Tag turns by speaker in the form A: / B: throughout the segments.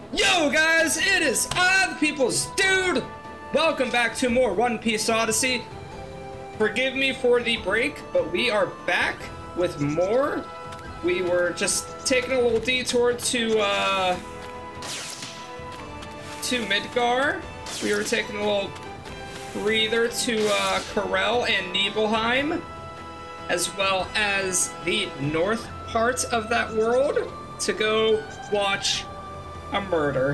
A: Yo guys, it is I, the People's Dude! Welcome back to more One Piece Odyssey. Forgive me for the break, but we are back with more. We were just taking a little detour to Midgar. We were taking a little breather to Corel and Nibelheim, as well as the north part of that world to go watch a murder.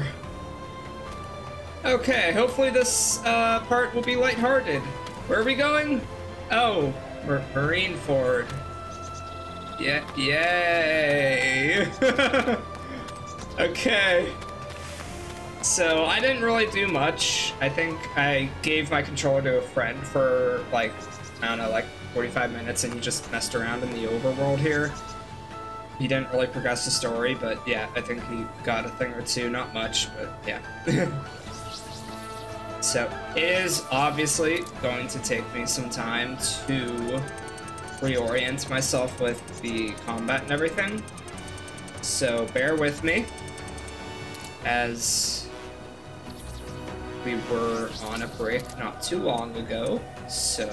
A: Okay, hopefully this part will be lighthearted. Where are we going? Oh, Marineford. Yeah, yay! Okay. So I didn't really do much. I think I gave my controller to a friend for like, I don't know, like 45 minutes, and he just messed around in the overworld here. He didn't really progress the story, but yeah, I think he got a thing or two, not much, but yeah. So it is obviously going to take me some time to reorient myself with the combat and everything. So bear with me as we were on a break not too long ago, so...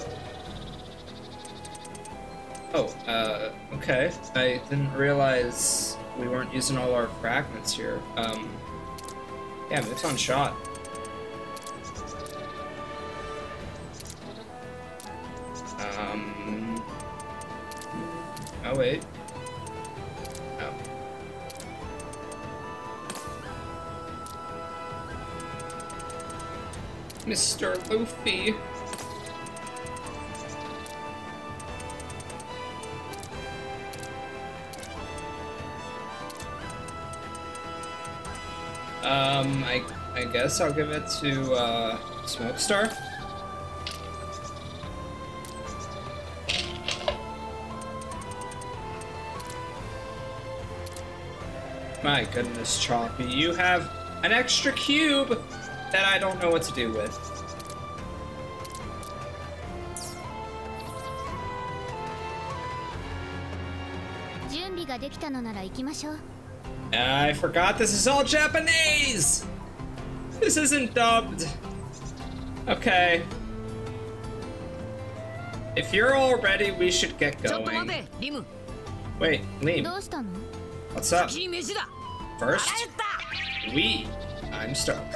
A: Oh, okay. I didn't realize we weren't using all our fragments here. Yeah, Muton shot. Oh, wait. Oh. Mr. Luffy. I guess I'll give it to, Smokestar. My goodness, Choppy, you have an extra cube that I don't know what to do with. I forgot this is all Japanese! This isn't dubbed. Okay. If you're all ready, we should get going. Wait, Lim. What's up? First, I'm stoked.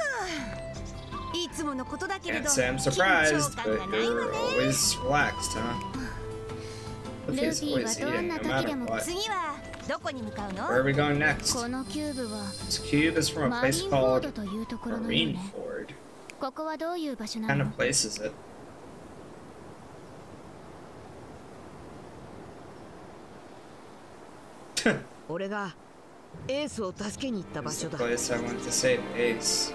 A: Can't say I'm surprised, but you're always relaxed, huh? Luffy's always eating, no matter what. Where are we going next? This cube is from a place called Marineford. What kind of place is it? This is the place I went to save Ace.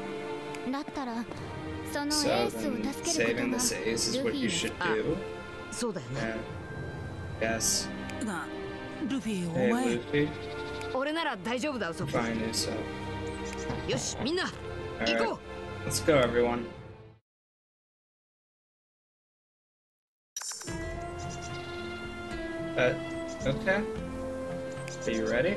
A: So then, saving this Ace is what you should do. Yeah. Yes. Hey, Luffy. Fine, so. Alright, let's go, everyone. Okay. Are you ready?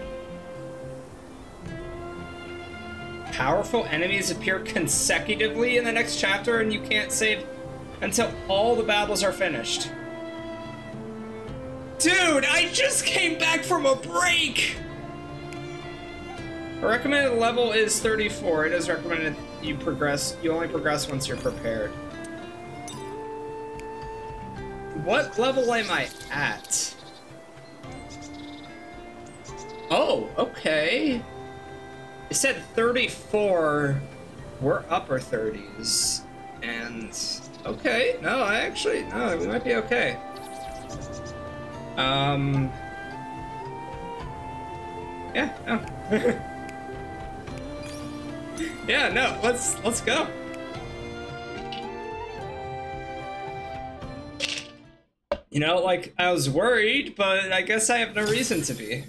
A: Powerful enemies appear consecutively in the next chapter, and you can't save until all the battles are finished. Dude, I just came back from a break! The recommended level is 34. It is recommended you only progress once you're prepared. What level am I at? Oh, okay. It said 34. We're upper 30s. And okay, no, we might be okay. Yeah, no. Yeah, no, let's go. You know, like, I was worried, but I guess I have no reason to be.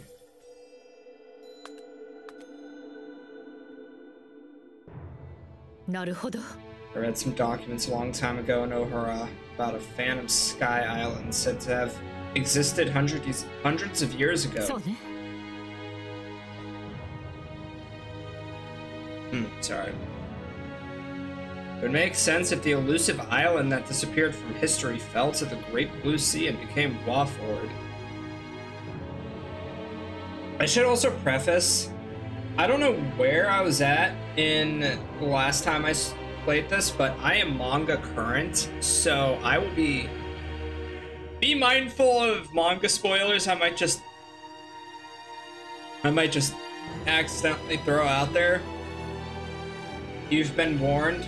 A: I read some documents a long time ago in Ohara about a Phantom Sky Island said to have existed hundreds of years ago. Sorry. It would make sense if the elusive island that disappeared from history fell to the Great Blue Sea and became Waford. I should also preface, I don't know where I was at in the last time I played this, but I am manga current, so I will be mindful of manga spoilers. I might just accidentally throw out there. You've been warned.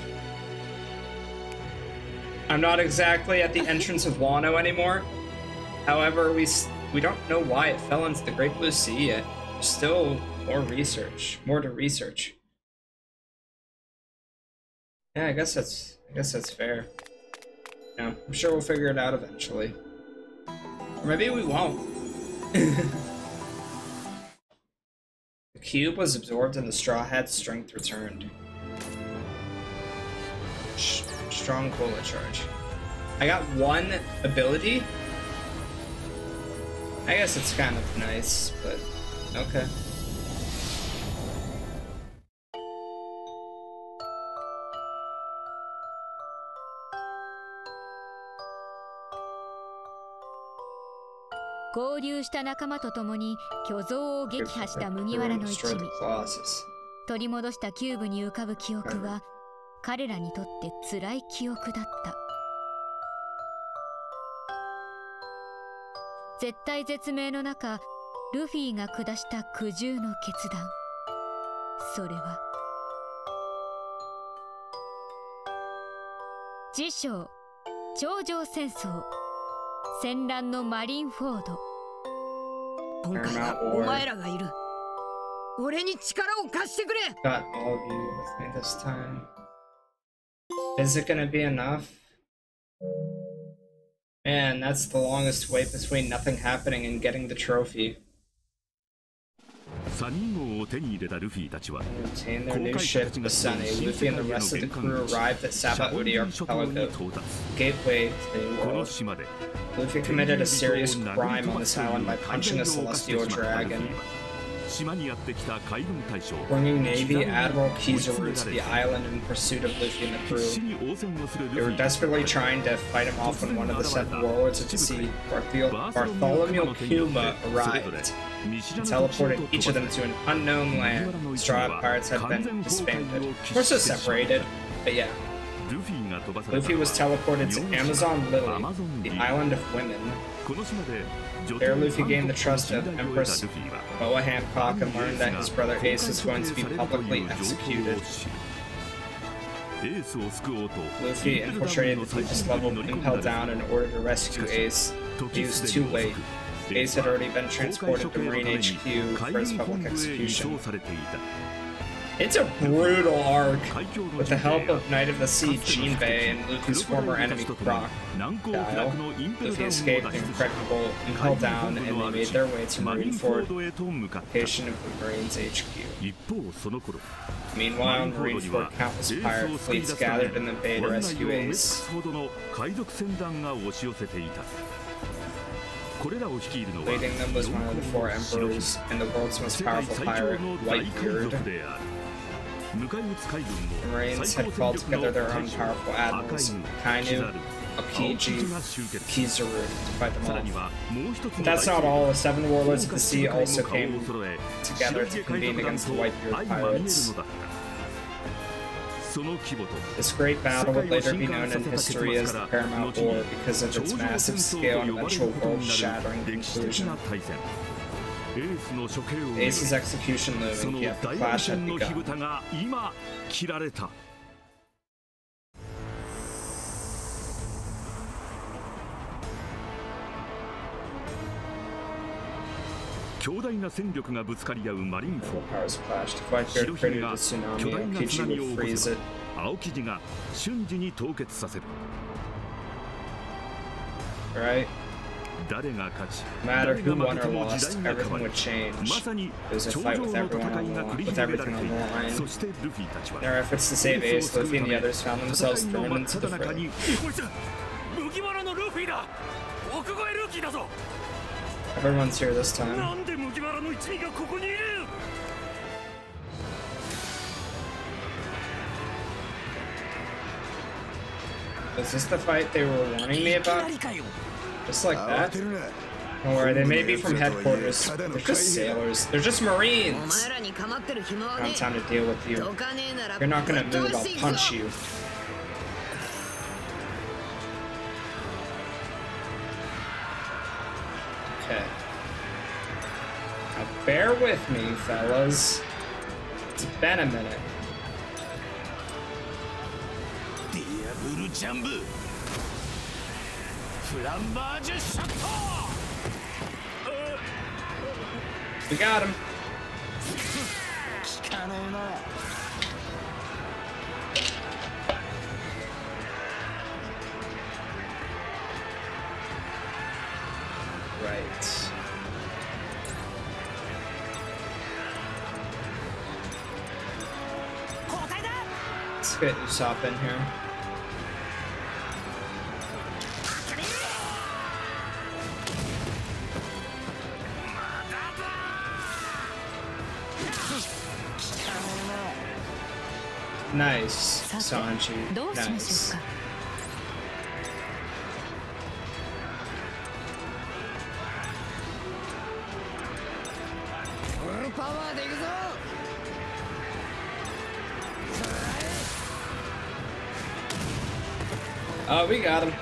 A: I'm not exactly at the entrance of Wano anymore. However, we don't know why it fell into the Great Blue Sea yet. There's still more to research. Yeah, I guess that's fair. Yeah, I'm sure we'll figure it out eventually. Or maybe we won't. The cube was absorbed and the Straw Hat's strength returned. Strong bullet charge. I got one ability. I guess it's kind of nice, but okay.
B: 取り戻したキューブに浮かぶ記憶は彼らにとって辛い記憶だった。絶体絶命の中、ルフィが下した苦渋の決断。それは自称頂上戦争、戦乱のマリンフォード。今回はお前らがいる。俺に力を貸してくれ。
A: Got all of you with me this time. Is it gonna be enough? Man, that's the longest wait between nothing happening and getting the trophy.
C: サニー号を手に入れたルフィたちは
A: Obtain their new ship, the Sunny. Luffy and the rest of the crew arrived at Sabaody Archipelago, gateway to the New World. Luffy committed a serious crime on this island by punching a celestial dragon, bringing Navy Admiral Kizaru to the island in pursuit of Luffy and the crew. They were desperately trying to fight him off when one of the seven warlords of the sea, Bartholomew Kuma, arrived and teleported each of them to an unknown land. Straw Hat pirates had been disbanded. We're so separated, but yeah. Luffy was teleported to Amazon Lily, the island of women. There, Luffy gained the trust of Empress Boa Hancock and learned that his brother Ace is going to be publicly executed. Luffy infiltrated the deepest level of Impel Down in order to rescue Ace, but he was too late. Ace had already been transported to Marine HQ for his public execution. It's a brutal arc. With the help of Knight of the Sea Jinbei and Luffy's former enemy Crocodile, Luffy escaped the impregnable Impel Down and they made their way to Marineford, location of the Marines HQ. Meanwhile, in Marineford, countless pirate fleets gathered in the bay to rescue Ace. Leading them was one of the four emperors and the world's most powerful pirate, Whitebeard. The Marines had called together their own powerful admirals, Kainu, Aokiji, Kizaru, to fight them off. But that's not all. The seven warlords of the sea also came together to convene against the Whitebeard pirates. This great battle would later be known in history as the Paramount War because of its massive scale and eventual world-shattering conclusion. Ace's execution looming, yet the clash had begun. Powers clashed. If Whitebeard created a tsunami, Aokiji would freeze it. Right? No matter who won or lost, everything would change. It was a fight with everything on the line. Their efforts to save Ace, Luffy, and the others found themselves thrown into the fray. Everyone's here this time. Was this the fight they were warning me about? Just like that? Don't worry, they may be from headquarters. They're just sailors. They're just Marines. I don't have time to deal with you. If you're not gonna move, I'll punch you. Okay. Now bear with me, fellas. It's been a minute. We got him. Right. Let's get Usopp in here. Nice, Sanji. Nice. Oh, we got him.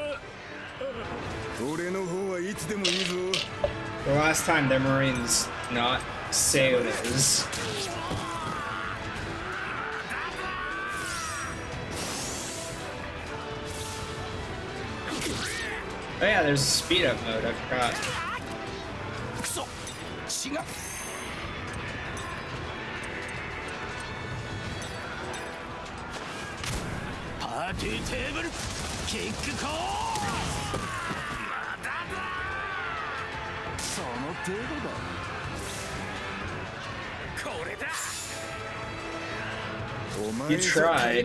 A: The last time they're Marines, not sailors. Oh yeah, there's a speed up mode, I forgot. You tried.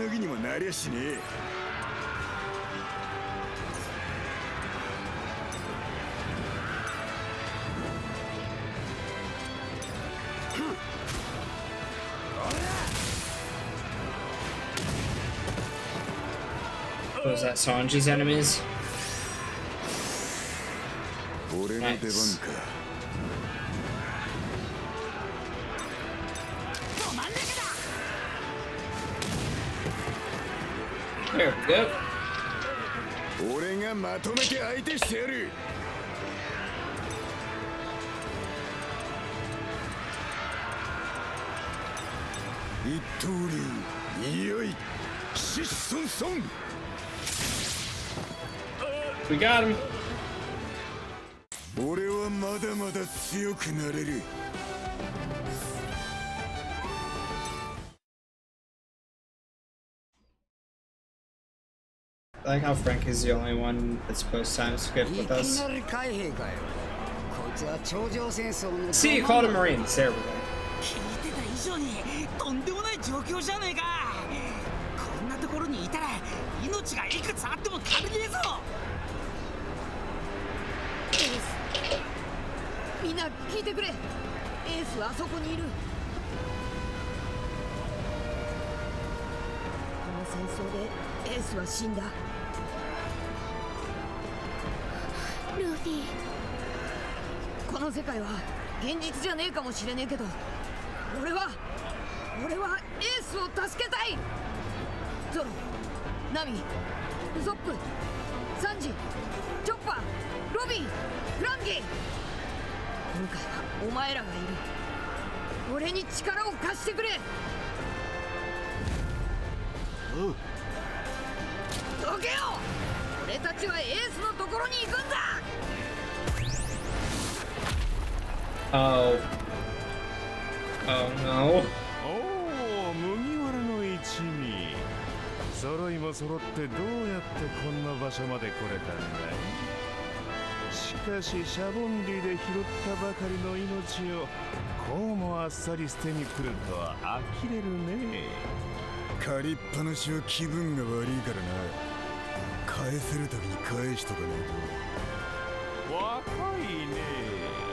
A: Was that Sanji's enemies? Nice. There we go. We got him. I like how Frank is the only one that's post time skip with us. See, you called him Marines. There we go. Oh. Oh no.
C: Oh, 麦わらの一味。揃いも揃ってどうやってこんな場所まで来れたんだい。しかしシャボンディで拾ったばかりの命をこうもあっさり捨てに来るとは呆れるね。
D: 借りっぱなしは気分が悪いからな。返せるときに返しとかないと。
C: 若いね。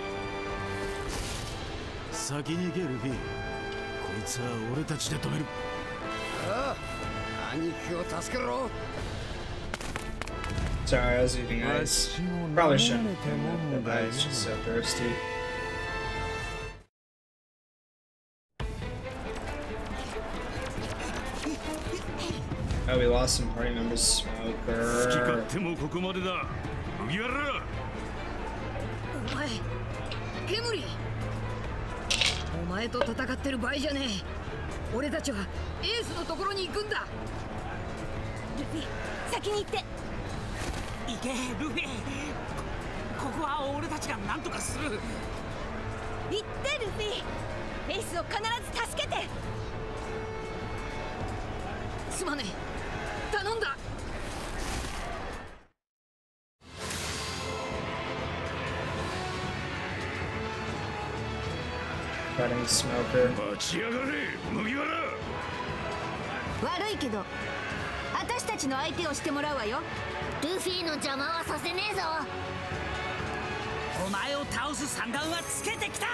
D: 先に行けルフィ。こいつは俺たちで止める。ああ、兄貴を助けろ。
A: Sorry, I was eating ice. Probably shouldn't have done that, but I was just so thirsty. Oh, we lost some party members. Smoker. Cutting Smoker.
B: 悪いけど私たちの相手をしてもらうわよ。ルフィの邪魔はさせねえぞ。お前を倒す算段はつけてきた。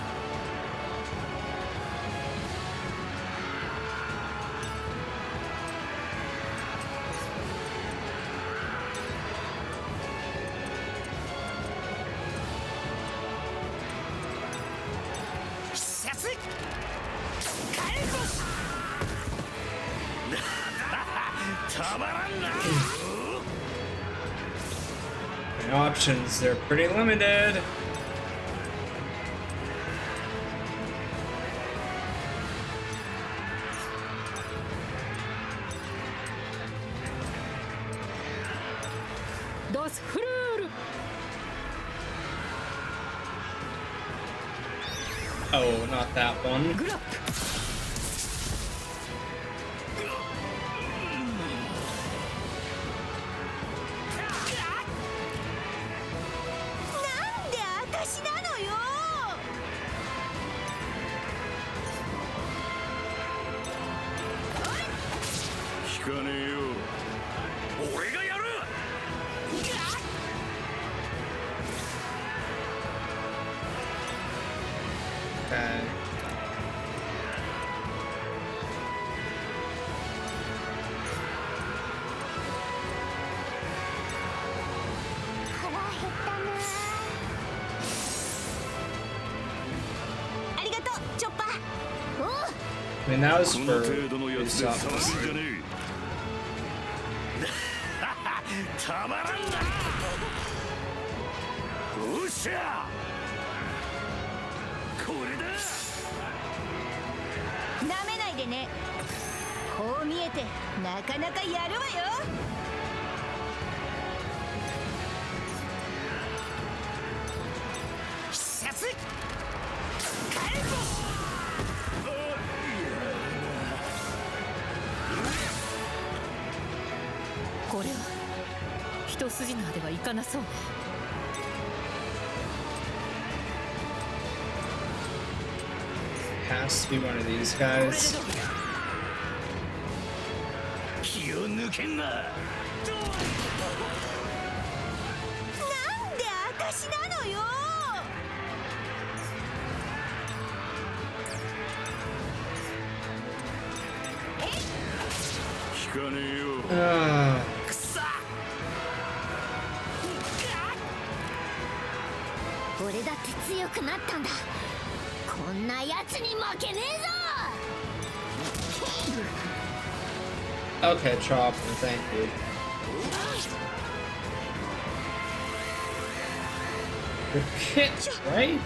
A: And options, they're pretty limited. Oh, not that one. Okay. I mean, that was for his office. Has to be one of these guys. Okay, Chop, thank you. The kit, right?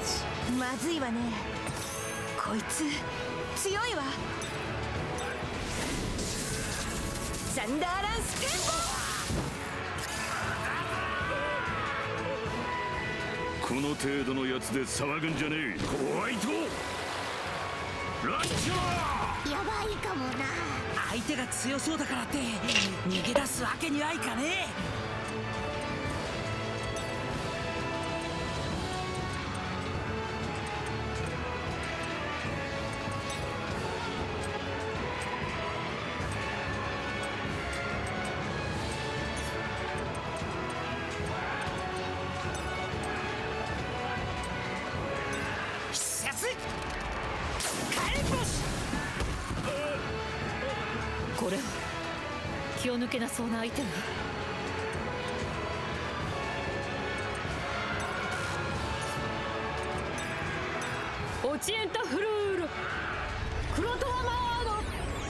B: チエンタフルーロクロトワマード。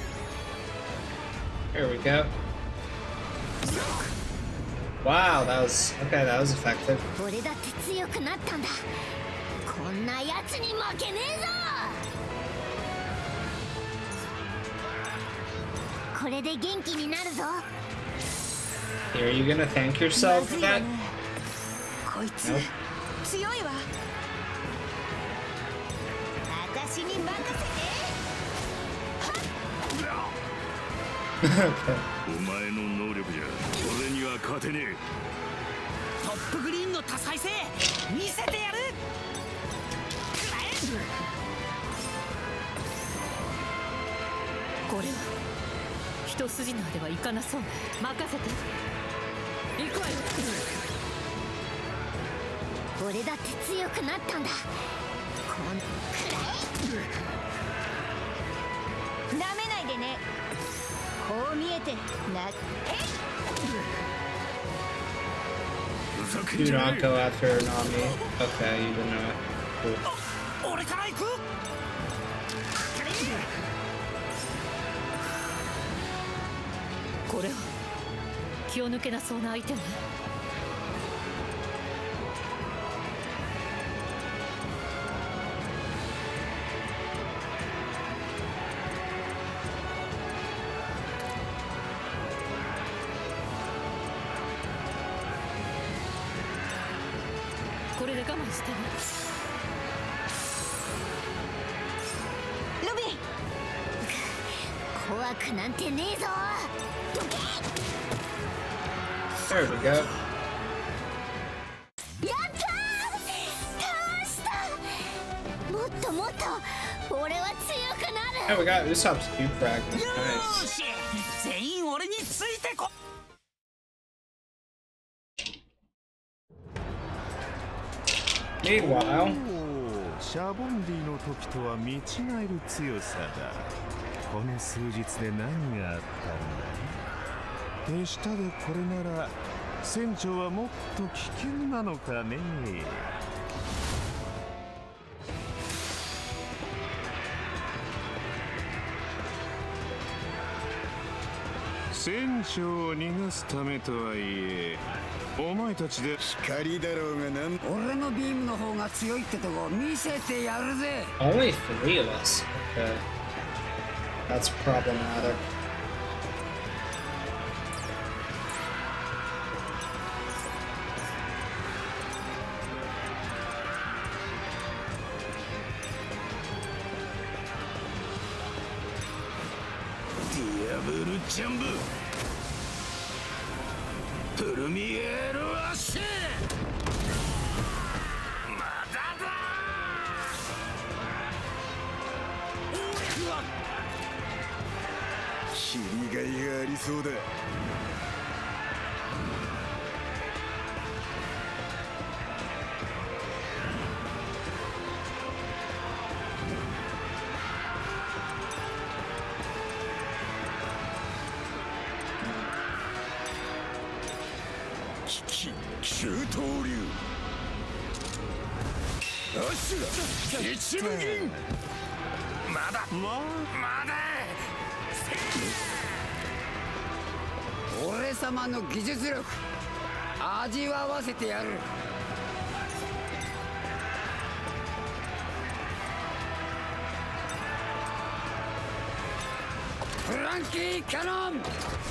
A: Here we go. Wow, that was okay. That was effective.
B: 俺だって強くなったんだ。こんなやつに負けねえぞ。これで元気になるぞ。
A: Are you gonna thank yourself for that?
B: こいつ
A: Nope.
B: 強いわ。私に任せて。
C: お前の能力じゃ俺には勝てねえ。
E: トップグリーンの多彩性見せてやる。
B: これは一筋縄ではいかなそう。任せて。行くわよ。俺だって強くなったんだ。こんくらい。なめないでね。こう見えてな。
C: ふざけん
A: Do
C: じゃ
A: not
C: ねえ。
A: go after Nami. Okay, you didn't know it. Cool.
E: 俺から行く。
B: これは気を抜けなそうな相手ね。これで我慢してね。ルビー、怖くなんてねえぞ。どけ。
A: There we go.
B: やったー！倒した。もっともっと俺は強くな
A: Hey,
B: る。
A: we got Usopp's cube fragment.
E: よ
A: Nice.
E: ーし、全員俺についてこ。
A: Meanwhile,
C: シャボンディの時とは見違える強さだ。この数日で何があったんだ。手下でこれなら船長はもっと危険なのかね。船長を逃がすためとはいえ、お前たちで
D: 光だろうがなん
E: 俺のビームの方が強いってとこ見せてやるぜ。
A: only 3 of us. Okay. That's problematic.
C: Diablo Jumbo プルミエールアッシュまだだ。
D: 切りがいがありそうだ。九刀流アッシュラ一分銀
C: まだ
E: 俺様の技術力味わわせてやる。フランキーキャノン。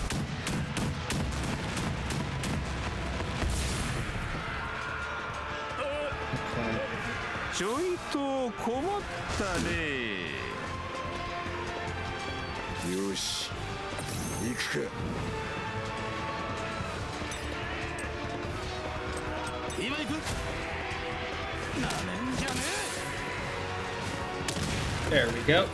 C: ちょいと困ったね。
D: よし行くか。
E: 今行く。なめんじゃね
A: There we go.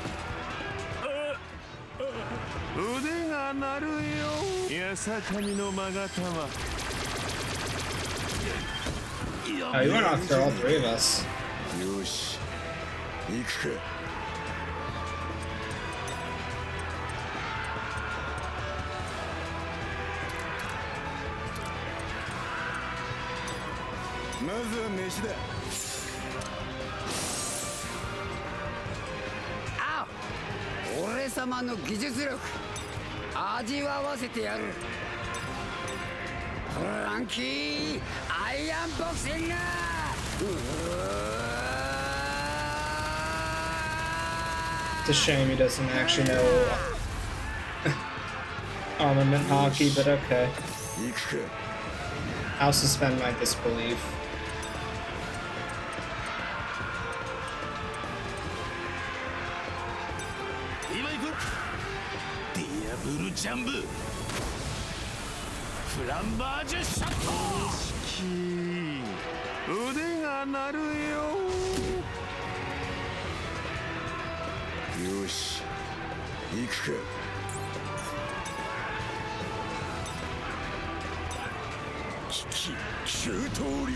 C: 腕が鳴るよ。やさかみの勾玉。
A: Oh, you went after all 3 of us.
D: よし行くか。まずは飯だ。
E: 様の技術力味わわせてやる。フランキーアイアンボクシング。
A: It's a shame he doesn't actually know armament hockey, but okay. I'll suspend my disbelief.
C: 今行く。ディアブルジャンブ。フランバージュシャット。腕が鳴るよ。
D: よし、行くか。九刀流。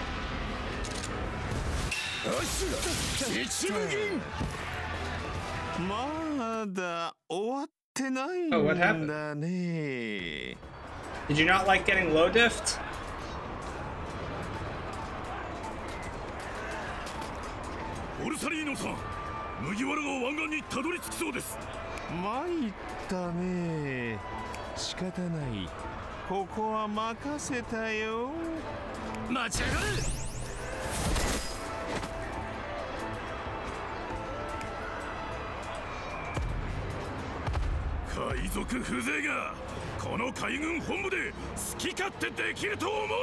D: 足が一無銀。
C: まだ終わってないんだね。
A: Did you not like getting low diffed?
C: オルサリーノさん、麦わらが湾岸にたどり着きそうです。参ったね。仕方ない。ここは任せたよ。待ち上がれ。海賊風情がこの海軍本部で好き勝手できると思うな。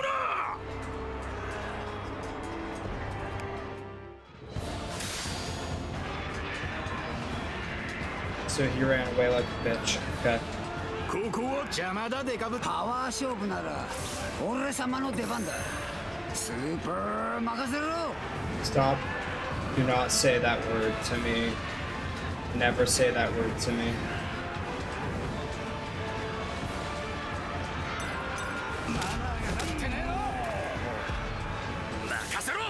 A: So he ran away like a bitch. Okay.
C: ここは邪魔だデカブ。
E: パワー勝負なら俺様の出番だ。スーパー任せろ。
A: Stop. Do not say that word to me. Never say that word to me.
C: 任せろ。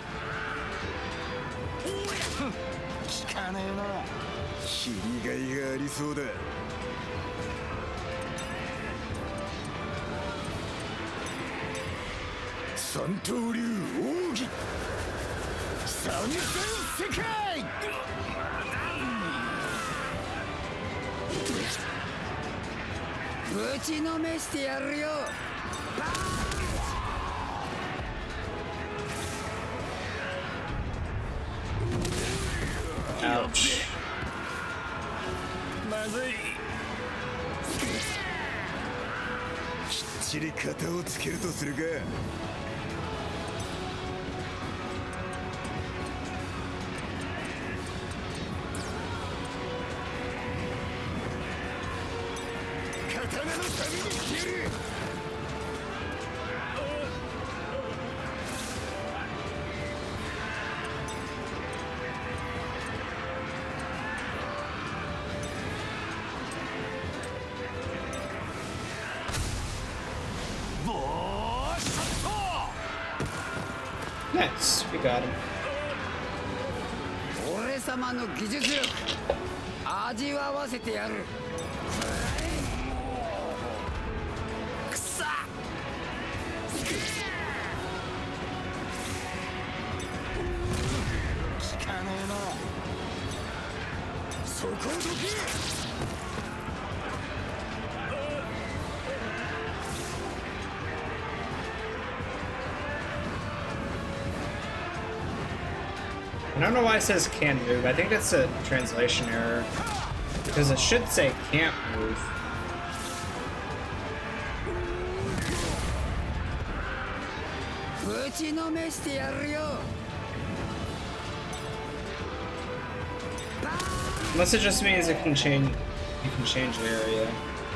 C: 聞かねえな。
D: 切りがいがありそうだ。三刀流奥義三千世界。
E: ぶちのめしてやるよ。
A: Ouch.
C: まずい。
D: きっちり型をつけるとするか。刀のために消える。
A: Nice, we got him.
E: 俺様の技術力味わわせてやる。くさっ。聞かねえな。そこをどけ。
A: I don't know why it says can move. I think that's a translation error. Because it should say can't move. Unless it just means it can change, you can change the area.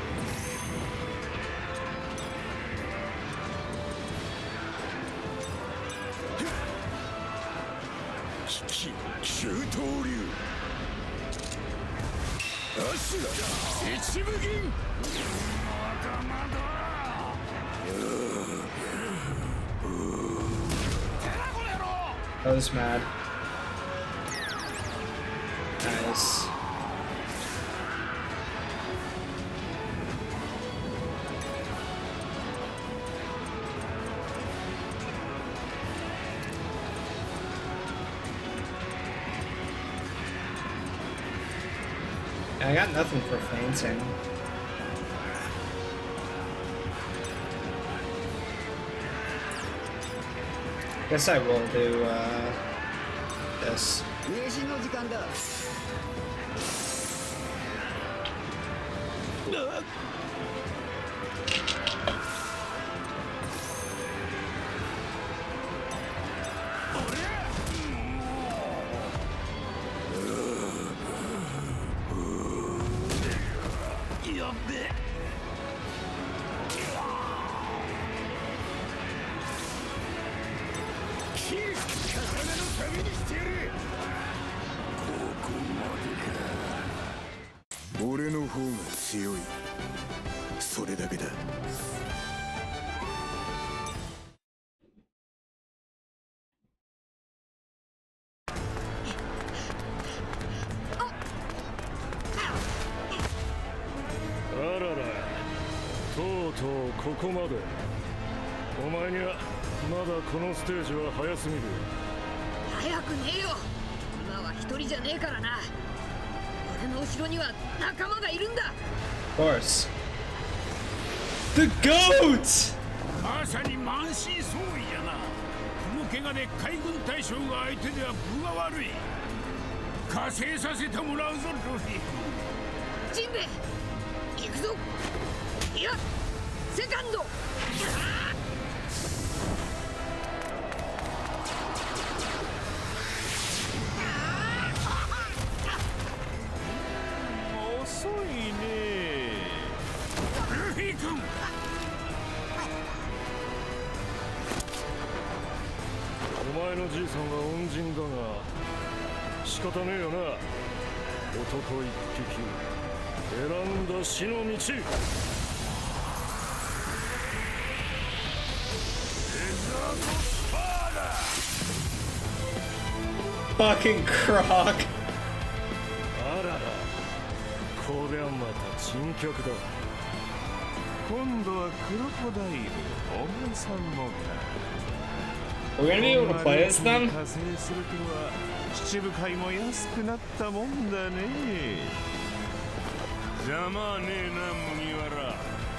A: I was mad. Nice. I got nothing for fainting. Guess I will do this.
C: ここまで。お前にはまだこのステージは早すぎる。
B: 早くねえよ。今は一人じゃねえからな。俺の後ろには仲間がいるんだ。
A: Of course. The goat!
F: まさに満身創痍やな。この怪我で海軍大将が相手では分が悪い。加勢させてもらうぞ、ルフィ。
B: ジンベエ、行くぞ。いや、セカンド。
C: 遅いね。
F: ルフィ君。
C: お前のじいさんは恩人だが仕方ねえよな。男一匹選んだ死の道。
A: Fucking Croc.
C: あらら、こりゃまた珍客だ。今度はクロコダイル、お前さんもか。
A: We're gonna be able to play as them?
C: 加勢するとは七部会も安くなったもんだね。邪魔ねえな、麦わら。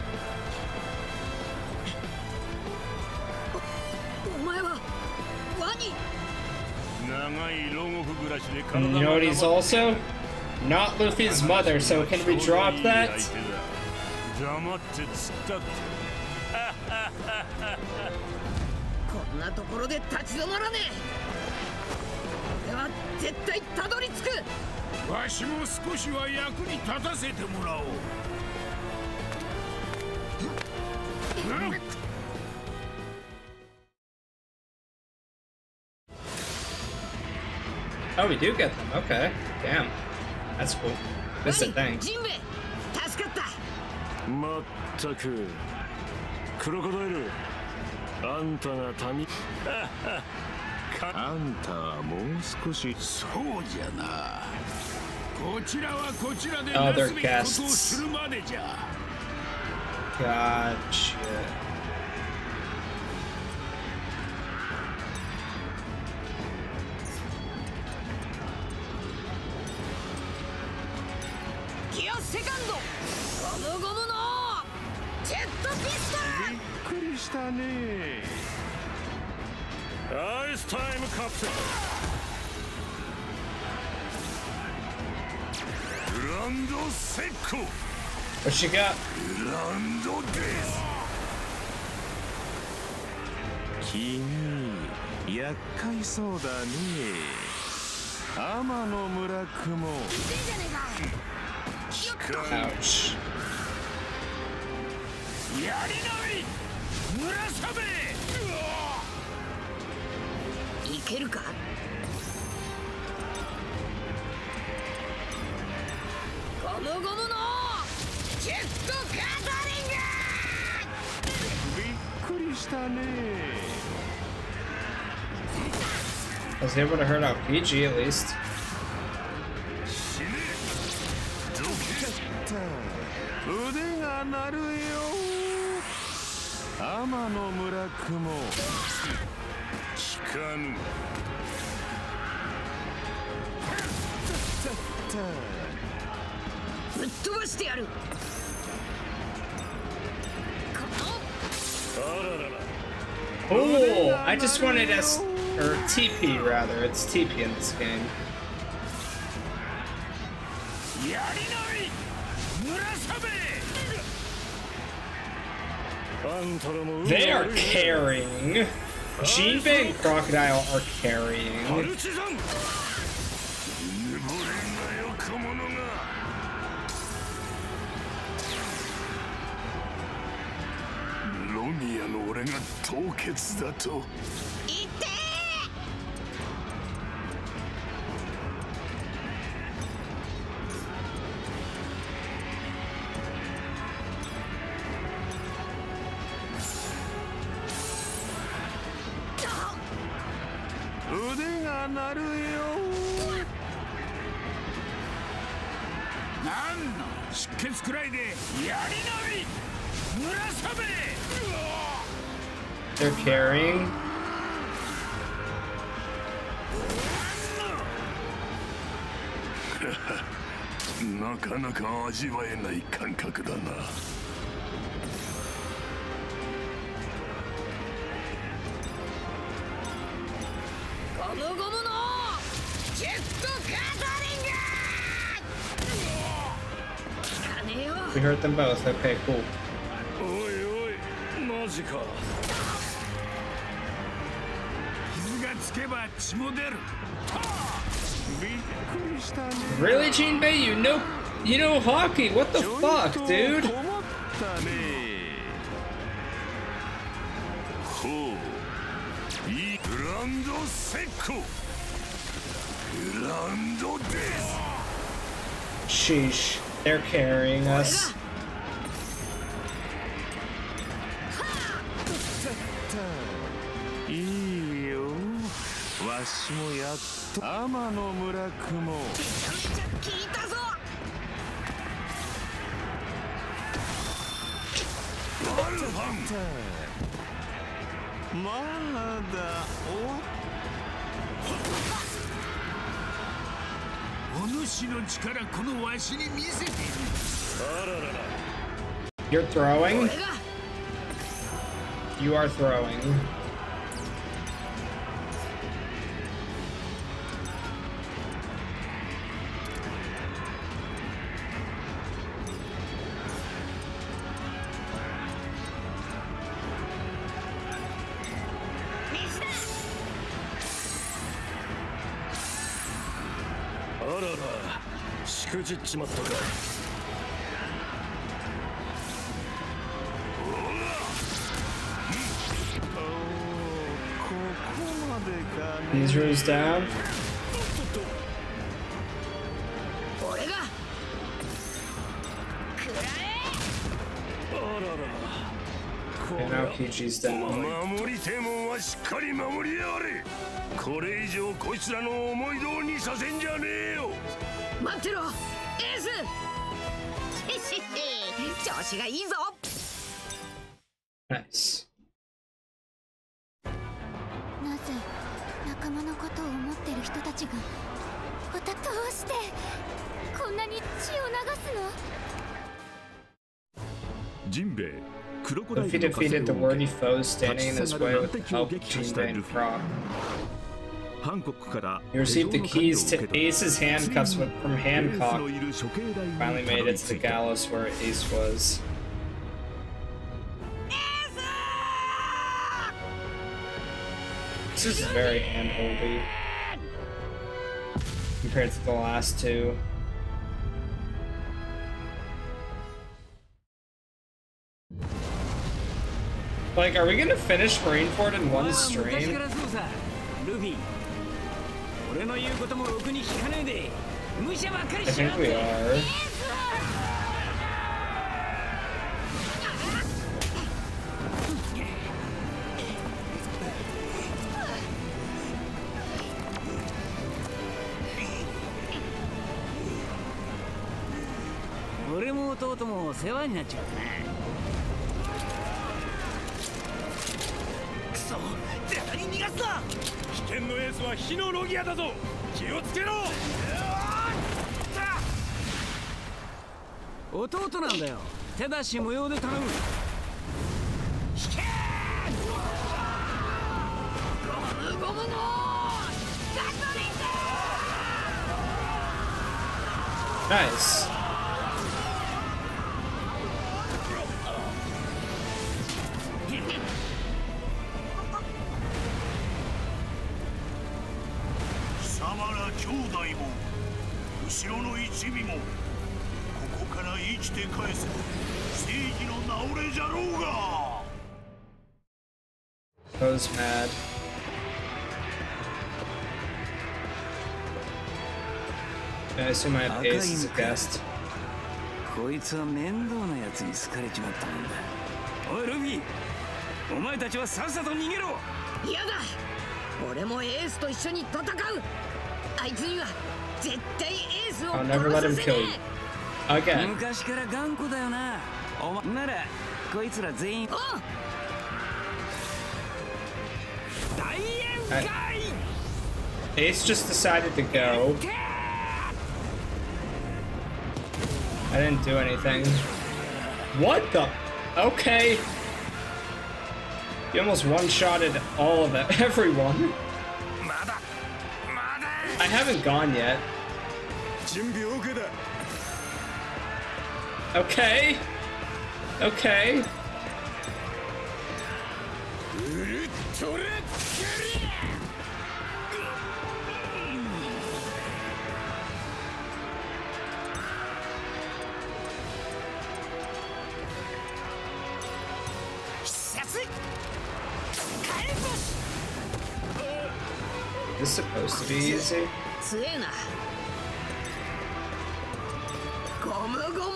B: お前はワニ。
C: 長い牢獄暮らしで
A: And you know what he's also? Not Luffy's mother, so can we drop that?
C: 黙って突っ立って。
B: こんなところで立ち止まらねえ。俺は絶対たどり着く。
F: わしも少しは役に立たせてもらおう。
A: Oh, we do get them. Okay. Damn. That's cool. This is a thing.
B: ジンベエ、助かった。
C: まったくクロコダイル、あんたが民あんたはもう少し。
F: そうじゃな。こちらはこちらで
A: Oh,
F: な
A: they're
F: すべきことを
A: guests.
F: するまでじゃ。
A: Gotcha.
B: ギアセカンド。ゴムゴムのジェットピストル。
C: びっくりしたね。アイスタイムカプセル。グランドセッコ。
A: What she got?
C: グランドです。君厄介そうだね。天の村雲。
A: Ouch.
F: やりない村雨。
B: いけるか。ゴムゴムのジェットガザリング。
C: びっくりしたね。
A: I was able to hurt out PG at least.
C: 腕が鳴るよ。天の村雲。効かぬ。
B: っ飛ばしてやる。
A: Oh, I just wanted S or TP rather. It's TP in this game. They are carrying. Jinbei and Crocodile are carrying. They're carrying. We hurt them both. Okay, cool. Really, Jinbei? You know hockey? What the fuck, dude? Sheesh, they're carrying us. You're throwing? You are throwing. Izru's down. And now Kiji's down. Nice.
G: なぜ仲間のことを思ってる人たちがまたどうしてこんなに血を流すの？
A: If he defeated the worthy foes standing in his way with the help of Jinbei and Croc, he received the keys to Ace's handcuffs from Hancock. Finally made it to the gallows where Ace was. This is very handholdy compared to the last two. Like, are we gonna finish Marineford in one stream? I think we are.
E: 弟なんだよ。手出し無用で頼む。引けー！ゴムゴムのガトリング！
A: Nice.
F: Samara 兄弟も後ろの一味もここから生きて返せ正義の名折れじゃろうが。
A: I was mad. I assume I have Ace as a guest.
E: こいつは面倒なやつに好かれちまったもんだ。おいルフィ、お前たちはさっさと逃げろ。嫌だ。俺もエースと一緒に戦う。あいつには絶対エースを殺させねえ。
A: Again.
E: 昔から頑固だよな。お前ならこいつら全員。大宴会。
A: Ace just decided to go. I didn't do anything. What the? Okay. You almost one-shotted all of it. Everyone. I haven't gone yet. Okay. Okay. Is this supposed to be easy?
E: 強えな。ゴムゴムのガトリン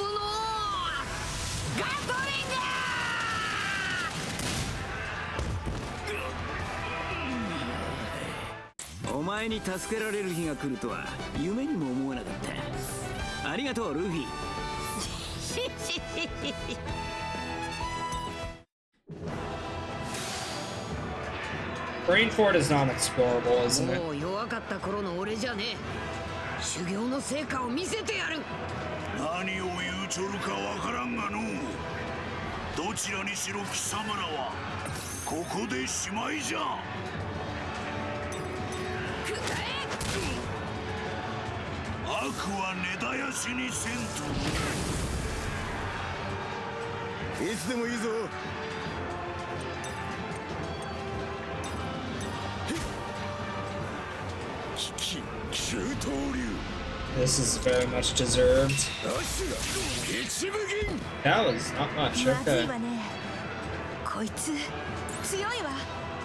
E: グ！お前に助けられる日が来るとは夢にも思わなかった。ありがとうルフィ。
A: Brainford is not explorable, isn't it?
E: もう弱かった頃の俺じゃねえ。修行の成果を見せてやる。
F: 何を言うちょるかわからんがの。どちらにしろ貴様らはここでしまいじゃ。悪は根絶やしにせんと。
D: いつでもいいぞ。
A: This is very much deserved. That was not much. Okay.
G: こいつ強いわ。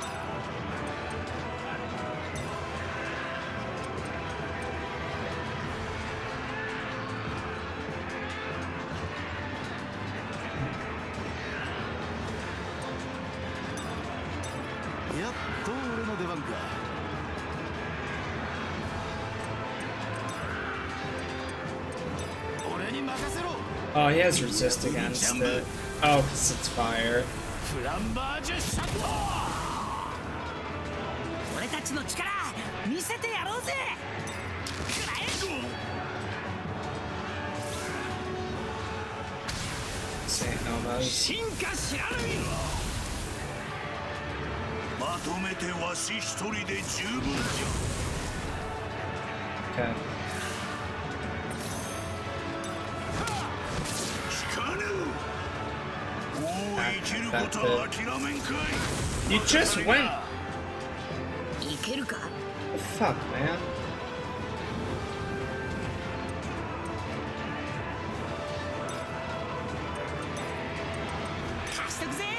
D: やっと俺の出番か。
A: Oh, he has resist against it. Oh, because it's fire.
E: 俺たちの力見せてやろうぜ。
A: St. Elmo's.
E: 進化しらぬい。
F: まとめてわし一人で十分じゃ。
A: Okay. You just went.
E: いけるか。
A: Fuck, man.
E: 貸しとくぜ。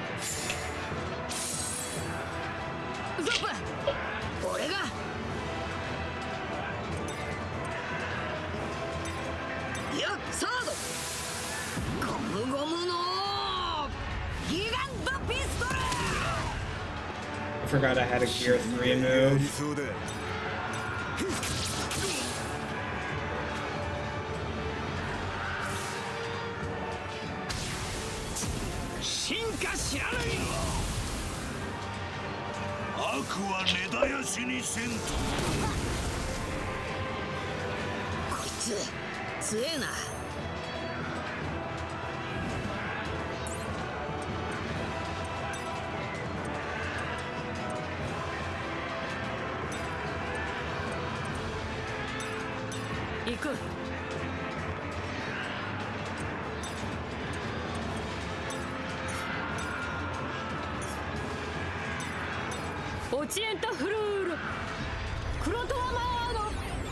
E: ゾップ、俺が。よっ、サード。ゴムゴムの。
A: I forgot I had a Gear 3 move.
E: 進化しらぬい。
F: 悪は根絶やしにせんと。
E: こいつ強えな。 く。
B: オチエンタフルールクロトワマード。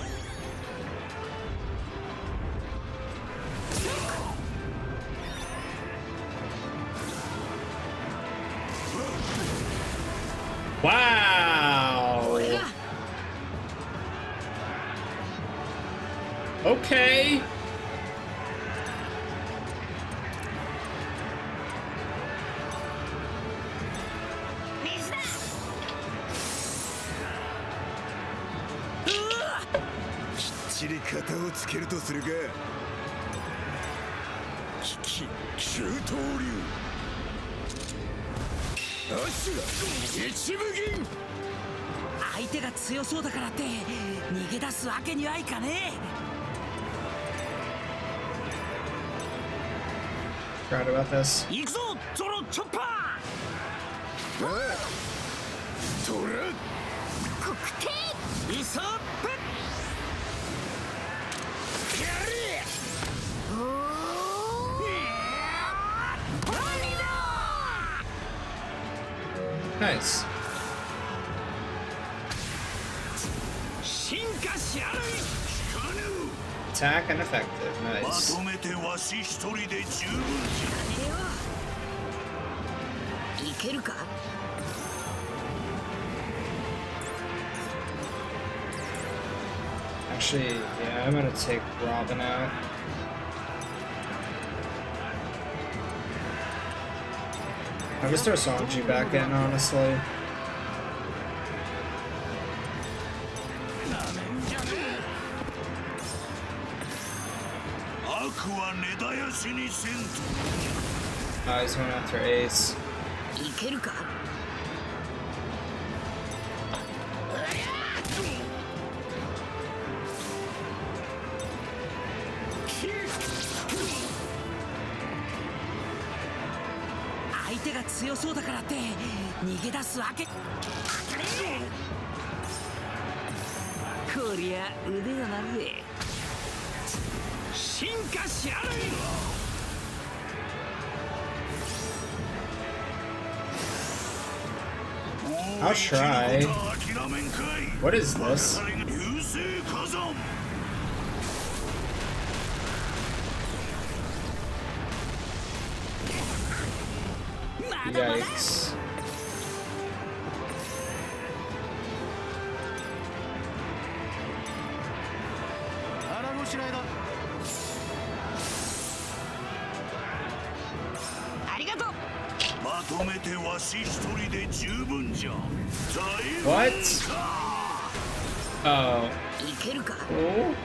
A: Wow. Okay.
D: Kichiri kataをつけるとするか。急騰流。アシュラ一部銀。
E: 相手が強そうだからって逃げ出すわけにはいかね
A: え。Forgot about this.
E: 行くぞゾロチョッパー。
D: トラ
G: 国定
E: イソップ。やれ。おー。
A: Nice.
E: 進化しやる。
A: Attack and effective.
F: ま
A: Nice.
F: とめてわし一人で十分じゃ。
E: いけるか。
A: Actually, yeah, I'm gonna take Robin out. I'll just throw Sanji back in, honestly.
F: 悪は根絶やしにせんと。
A: Oh, he's going after Ace.
E: いけるか。相手が強そうだからって逃げ出すわけ。こりゃ腕が鳴るぜ。進化しやる。
A: I'll try. What is this? Yikes. What? Oh.
E: いけるか。
A: Oh.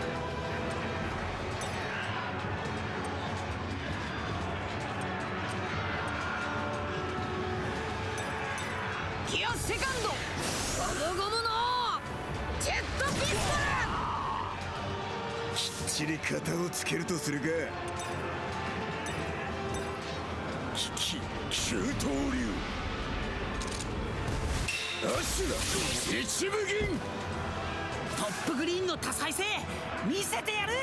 E: ギアセカンド。ゴムゴムのジェットピストル。
D: きっちり型をつけるとするか。急騰流。 アシュラ一部銀。
E: トップグリーンの多彩性見せてやる。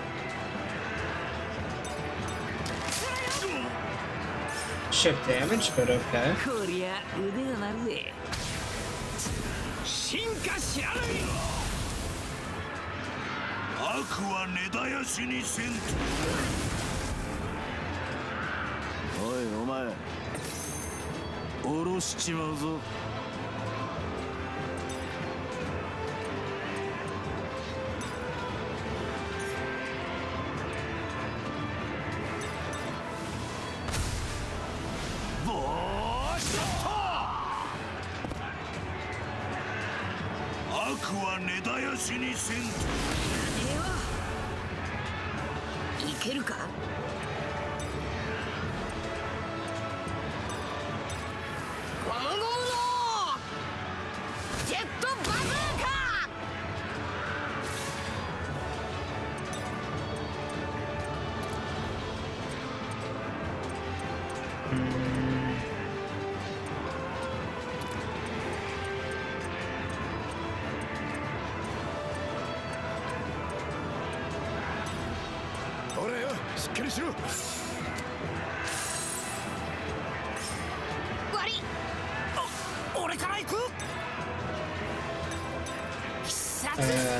A: Ship damage, but okay.
E: こりゃ腕が鳴るぜ。進化しやる。
F: 悪は根絶やしにせんと。おいお前下ろしちまうぞ。 悪は根絶やしにせんと。
E: いけるか。ゴムゴムのジェットバズーカ。
A: I
D: かりしろ。
E: 悪い。俺から行く。必殺。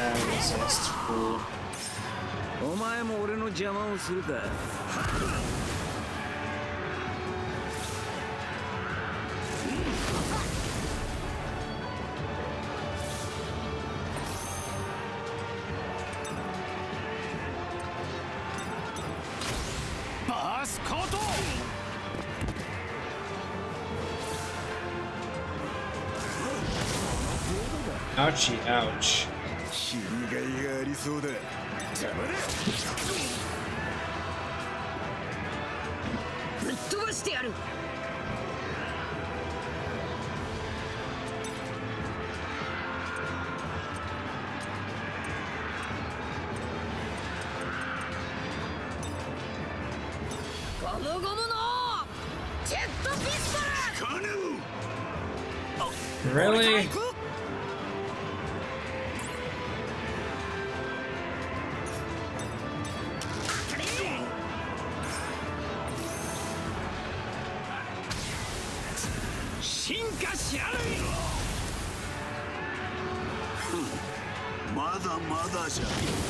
E: お前も俺の邪魔をするか。バースコート。
A: Ouchie, ouch.
D: 死にがいがありそうだ。邪魔だ。
E: ぶっ飛ばしてやる。ゴムゴムのジェットピストル。
A: Really?
E: 進化しやるよ。
D: まだまだじゃ。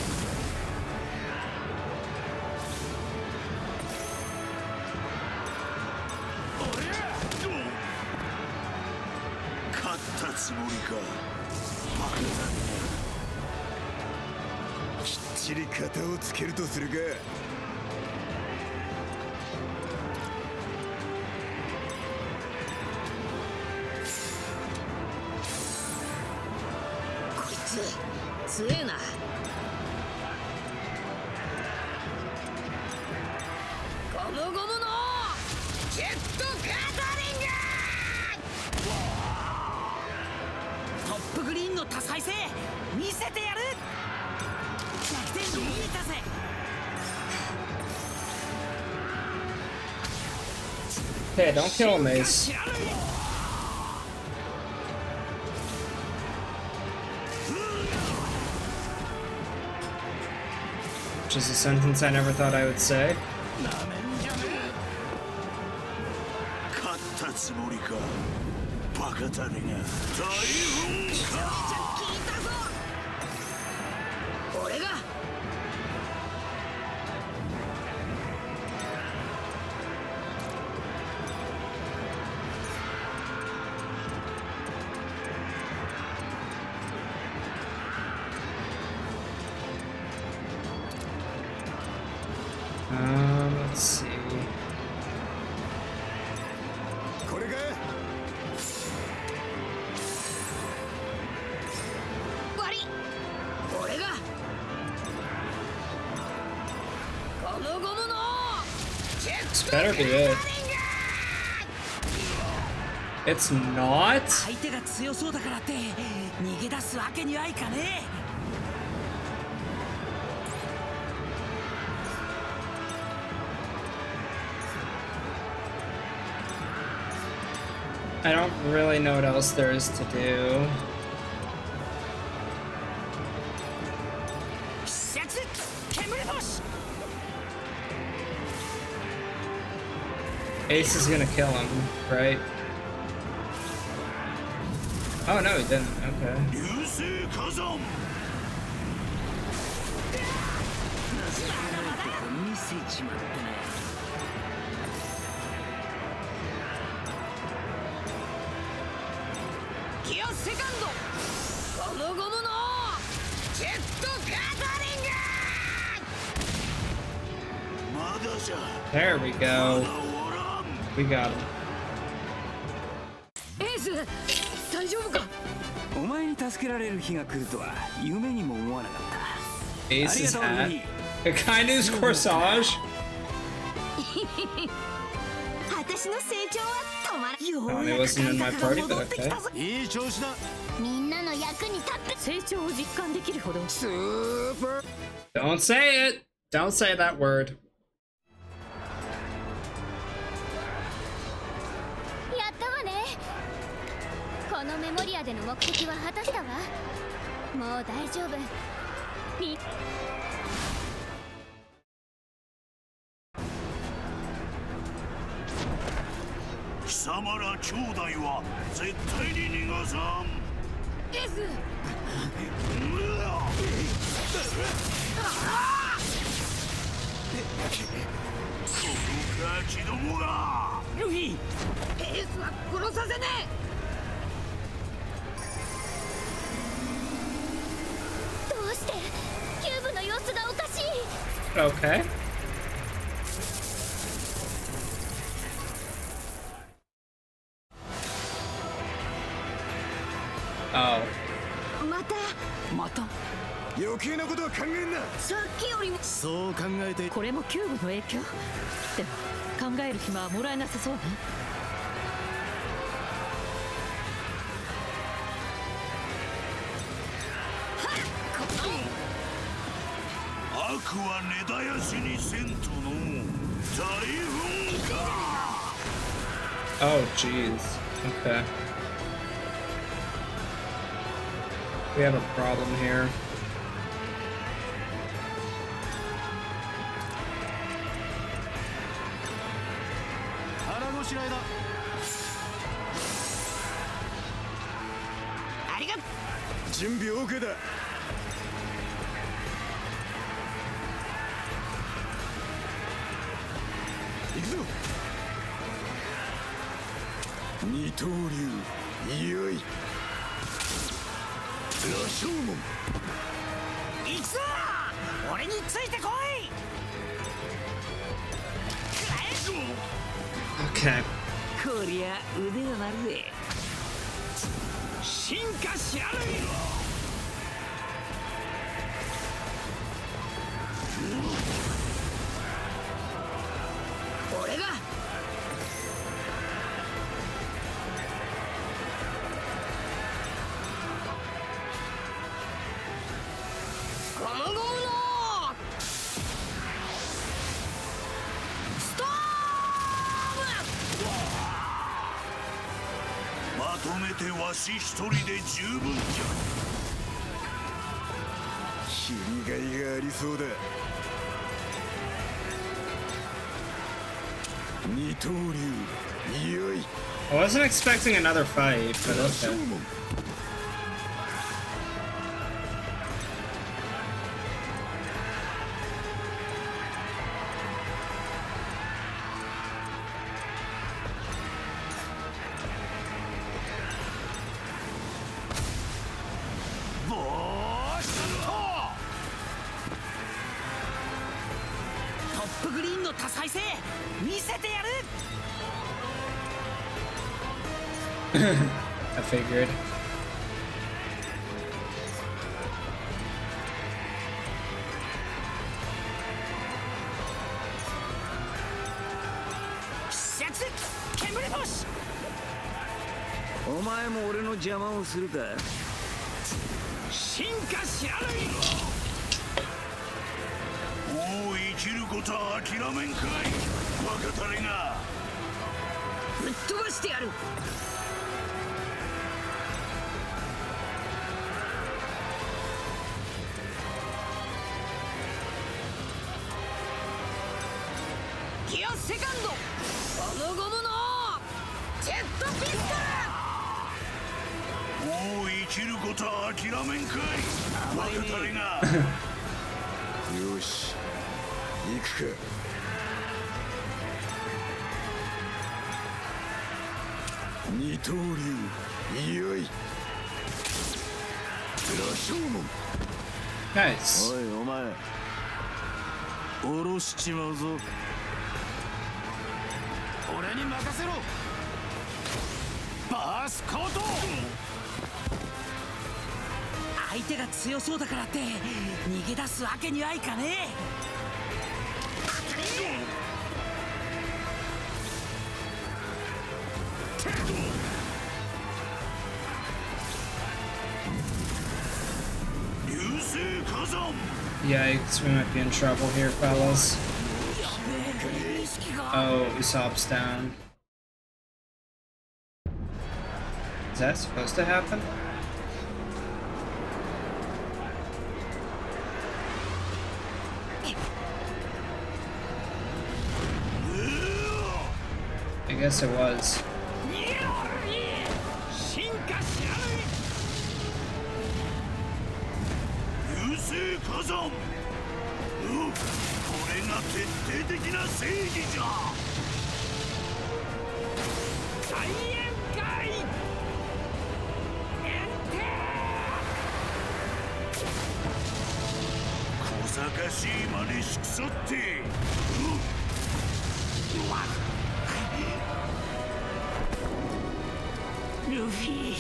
D: 勝ったつもりか。バカだね。きっちり型をつけるとするか。
E: 強えな。ゴムゴムのジェットガタリング。トップグリーンの多彩性見せてやる。逆転に見えたぜ。
A: Hey, don't kill him, Ace. Which is a sentence I never thought I would say.
D: 勝ったつもりか。バカタレが大噴火。
E: 俺が。
A: Let's see.
D: これが。
E: 悪い。俺が。ゴムゴムのジェッ
A: This
E: ト
A: better be it. It's not?
E: 相手が強そうだからって逃げ出すわけにはいかねえ。
A: I don't really know what else there is to do. Ace is gonna kill him, right? Oh no, he didn't. Okay. There we go. We got him.
E: Ace, 大丈夫か？お前に助けられる日が来るとは夢にも思わなかった。
A: Ace's hat. Akainu's corsage.
G: 私の成長は止まらない。
A: It wasn't in my party, but okay.
D: いい調子だ。
G: みんなの役に立って成長を実感できるほどスーパー。
A: Don't say it. Don't say that word.
G: やったわね。このメモリアでの目的は果たしたわ。もう大丈夫。
F: 貴様ら兄弟は絶対に逃がさん。
B: エース。
F: そのガキどもが。
E: ルフィ、
B: エースは殺させねえ。どうしてキューブの様子がおかしい。
A: Okay. Oh.
B: また
D: 余計なことは考えんな。
B: さっきよりも。
D: そう考えて
B: これもキューブの影響。でも考える暇はもらえなさそうね。
F: 悪は根絶やしにせんとの大噴火。
A: Oh, jeez. Okay. We have a problem here.
D: 準備 OK だ。行くぞ。二刀流いよい羅生門。
E: 行くぞ。俺についてこい。
A: Okay.
E: こりゃ腕が鳴るぜ。進化しやるよ。
B: 俺がゴムゴムのストーム。
F: まとめてわし一人で十分じゃ。
D: 切りがいがありそうだ。二刀流いよい
A: I wasn't expecting another fight, but
D: 羅生
A: okay.
D: 門。
E: トップグリーンの多彩性見せてやる。
A: I figured.
E: 施設煙星。 お前も俺の邪魔をするか。進化しやるよ。
F: もう生きることは諦めんかい。バカタレが。
B: ぶっ飛ばしてやる。ギアセカンドゴムゴムのジェットピストル。
F: もう生きることは諦めんかい。バカタレが。
D: よし行くか。二刀流いよい羅生門。
A: Nice.
F: おいお前下ろしちまうぞ。
E: 俺に任せろ。バースコート。相手が強そうだからって逃げ出すわけにはいかねえ。
F: 流星火山。
A: Yikes, we might be in trouble here, fellas. Oh, Usopp's down. Is that supposed to happen? I guess it was.
F: 星火山。これが徹底的な正義じゃ。大宴会。小賢しいまねしくさって。ルフィ、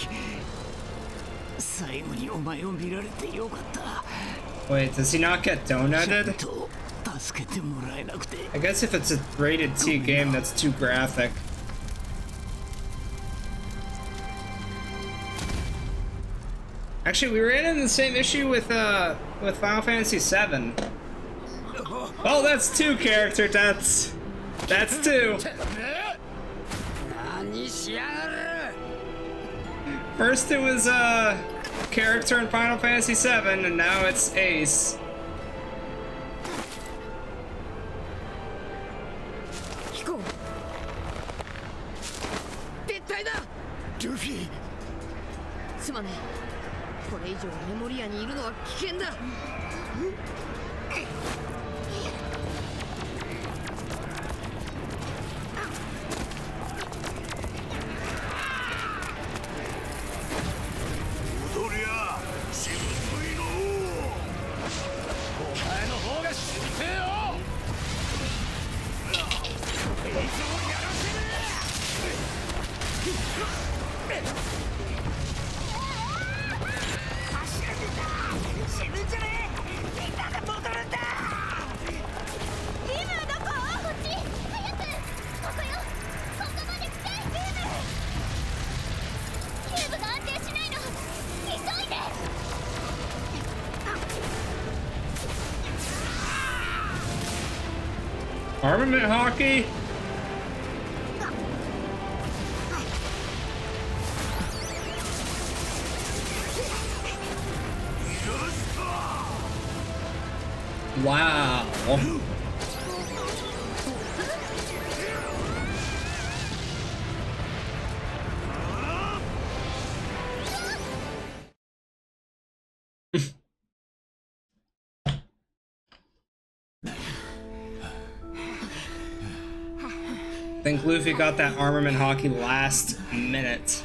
F: 最後にお前を見られてよかった。
A: Wait, does he not get donated?
F: 助けてもらえなくて。
A: I guess if it's a rated T game, that's too graphic. Actually, we ran into the same issue with Final Fantasy VII. Oh, that's 2 character deaths. That's 2. First it was a character in Final Fantasy VII, and now it's Ace.
E: Luffy. すまねえ。これ以上メモリアにいるのは危険だ。
F: 踊りゃしぶといの。お前の方がしぶてえよ。映像やらせる。 死ぬんじゃねえ。みんなが戻るんだ。
G: リムどこ？こっち。早く。ここよ。ここまで来て。キューブが安定しないの。急いで。
A: Armament hockey? Wow. I think Luffy got that armament hockey last minute.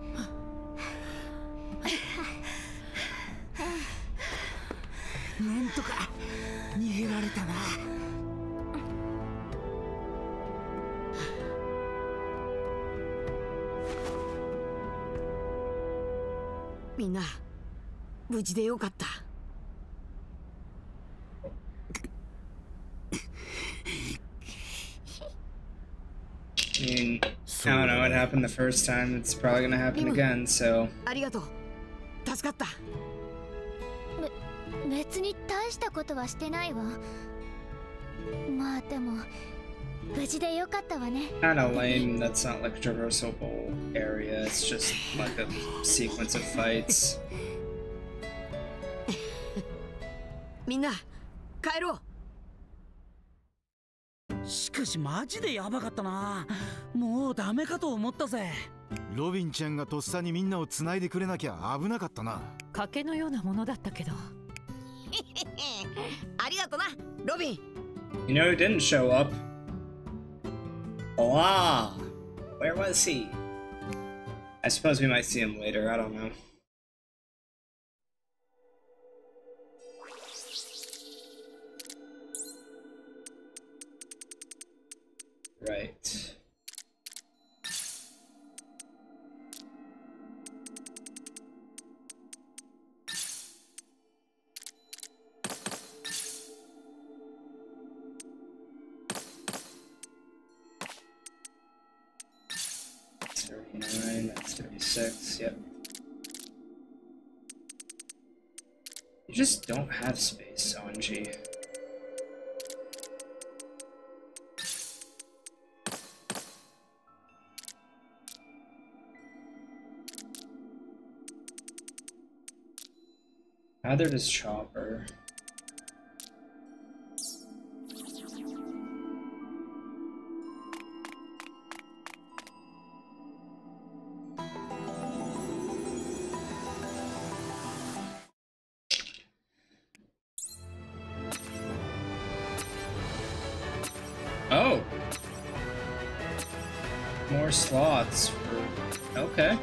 E: Minna, 無事でよかった。
A: I mean, I don't know what happened the first time. It's probably gonna happen again, so.
E: ありがとう。助かった。
G: 別に大したことはしてないわ。まあでも無事でよかったわね。
A: Kinda lame. That's not like a traversable area. It's just like a sequence of fights.
E: みんな帰ろう。
H: しかしマジでヤバかったな。もうダメかと思ったぜ。
I: ロビンちゃんがとっさにみんなを繋いでくれなきゃ危なかったな。
J: 賭けのようなものだったけど。
E: ありがとな、ロビン。
A: You know who didn't show up? Ah, where was he? I suppose we might see him later. I don't know. Right. That's 39, that's 36, yep. You just don't have space, Sanji. Neither does Chopper. More slots for... Okay.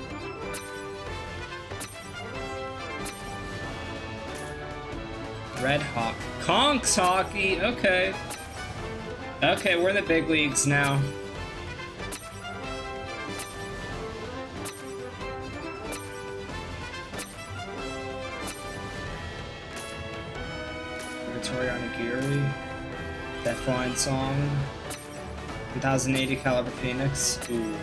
A: Red Hawk. Conks Hockey! Okay. Okay, we're in the big leagues now. Onigiri, Deathline Song, 1080 caliber Phoenix. Ooh.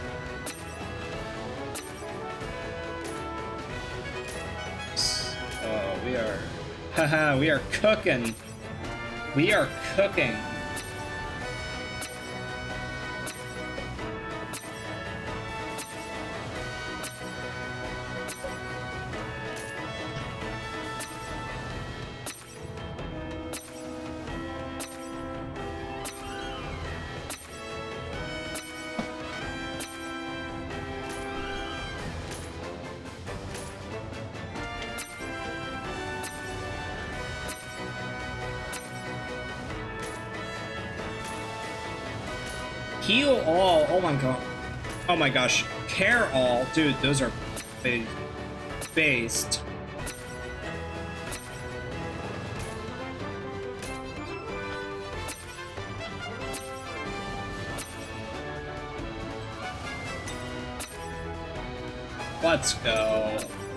A: Oh, we are, haha, we are cooking. We are cooking. Heal all. Oh my god. Oh my gosh. Care all. Dude, those are big based. Let's go.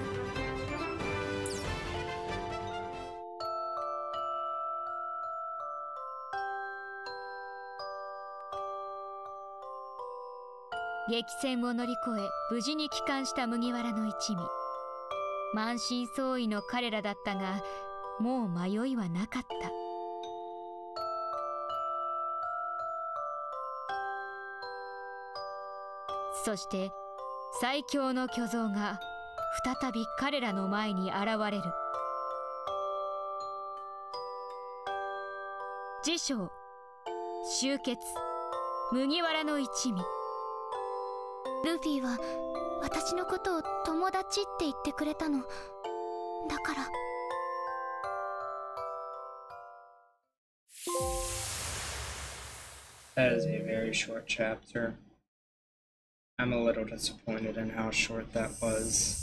B: 激戦を乗り越え無事に帰還した麦わらの一味。満身創痍の彼らだったが、もう迷いはなかった。そして最強の巨像が再び彼らの前に現れる。次章終結、麦わらの一味。
G: ルフィは私のことを友達って言ってくれたの。だから。
A: That is a very short chapter. I'm a little disappointed in how short that was.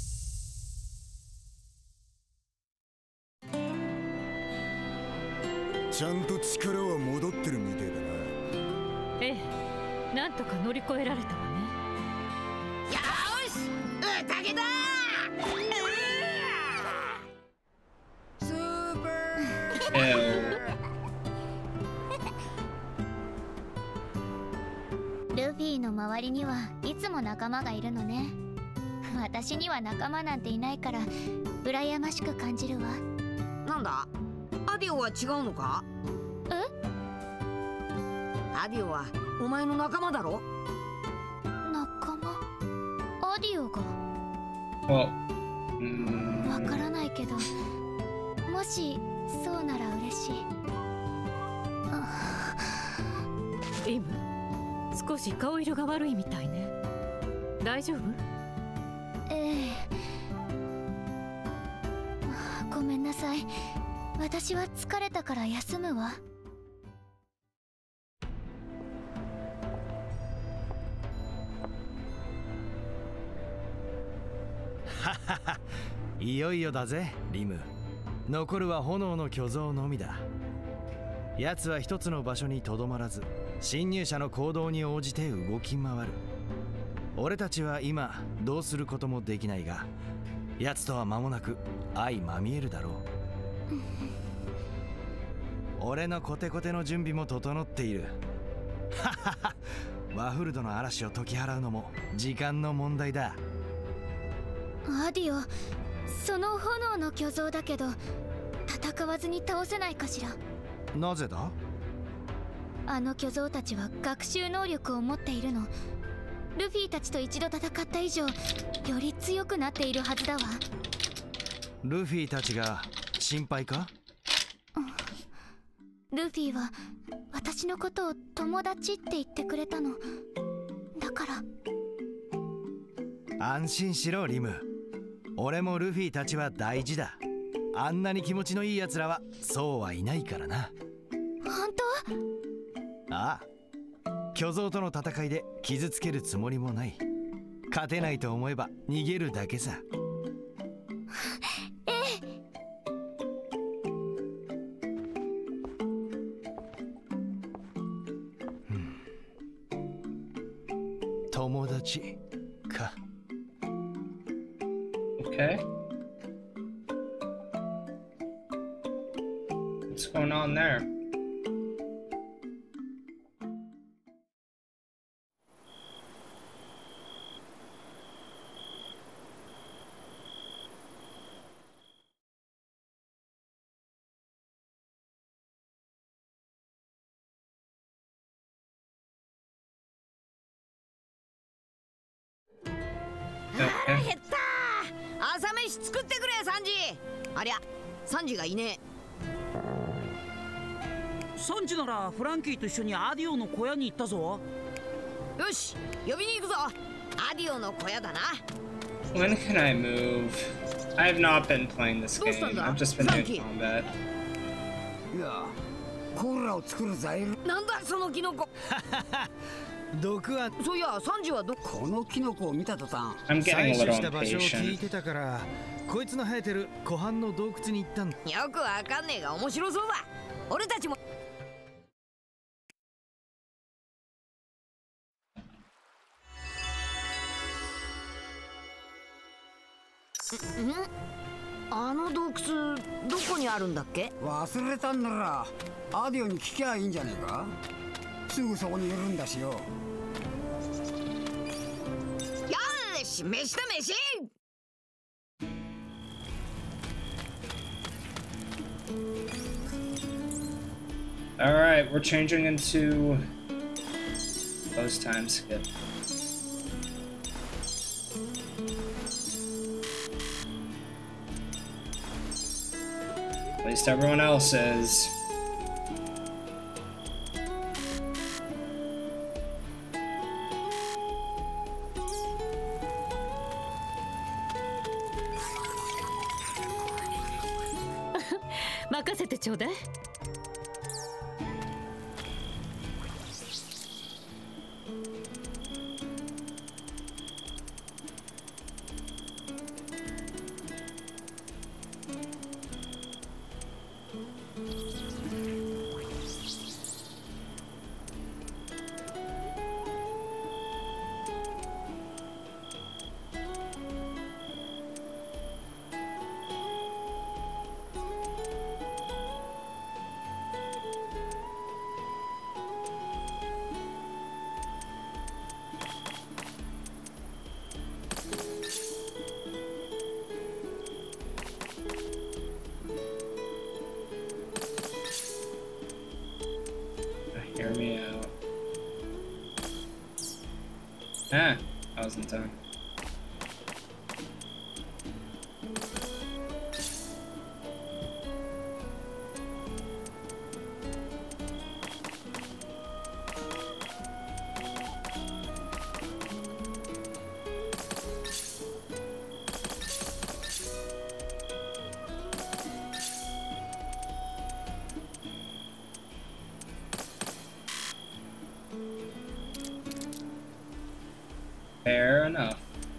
D: ちゃんと力は戻ってるみてえだな。
J: ええ、なんとか乗り越えられたわね。
E: よーし、宴だー。スーパー。
G: ルフィの周りにはいつも仲間がいるのね。私には仲間なんていないから羨ましく感じるわ。
E: なんだ、アディオは違うのか？
G: え？
E: アディオはお前の仲間だろ？
G: 仲間？アディオが？わからないけど、もしそうなら嬉しい。
J: リム、少し顔色が悪いみたいね。大丈夫？
G: ええ。ごめんなさい。私は疲れたから休むわ。
I: いよいよだぜ、リム。残るは炎の巨像のみだ。奴は一つの場所にとどまらず、侵入者の行動に応じて動き回る。俺たちは今どうすることもできないが、奴とは間もなく相まみえるだろう。俺のコテコテの準備も整っている。ワフルドの嵐を解き払うのも時間の問題だ。
G: アディオ、その炎の巨像だけど戦わずに倒せないかしら。
I: なぜだ？
G: あの巨像たちは学習能力を持っているの。ルフィたちと一度戦った以上、より強くなっているはずだわ。
I: ルフィたちが心配か？
G: ルフィは私のことを友達って言ってくれたの。だから。
I: 安心しろ、リム。俺もルフィたちは大事だ。あんなに気持ちのいい奴らはそうはいないからな。
G: 本当？
I: ああ、 巨像との戦いで傷つけるつもりもない。勝てないと思えば逃げるだけさ。友達か。
A: Okay. What's going on there? Okay.
B: 減ったー。朝飯作ってくれサンジ。ありゃサンジがいね
H: え。サンジならフランキーと一緒にアディオの小屋に行ったぞ。
B: よし呼びに行くぞ。アディオの小屋だな。
A: When can I move? I have not been playing this game. I've just been doing combat.
E: いやコーラを作る材料。
B: なんだそのキノコ。
I: 毒は
B: そういやサンジは
E: このキノコを見た途端
A: I'm getting a
I: 採取
A: little
I: した場所を聞い
A: impatient.
I: てたから、こいつの生えてる湖畔の洞窟に行ったんだ。
B: よくわかんねえが面白そうだ。俺たちも。あの洞窟どこにあるんだっけ。
E: 忘れたんならアディオに聞きゃいいんじゃねえか。すぐそこにいるんだしよ。
B: よーし飯だ飯。
A: All right, we're changing into close time skip. At least everyone else is.
J: 任せてちょうだい。
A: Hear me out. Ah, I was in time. Fair enough.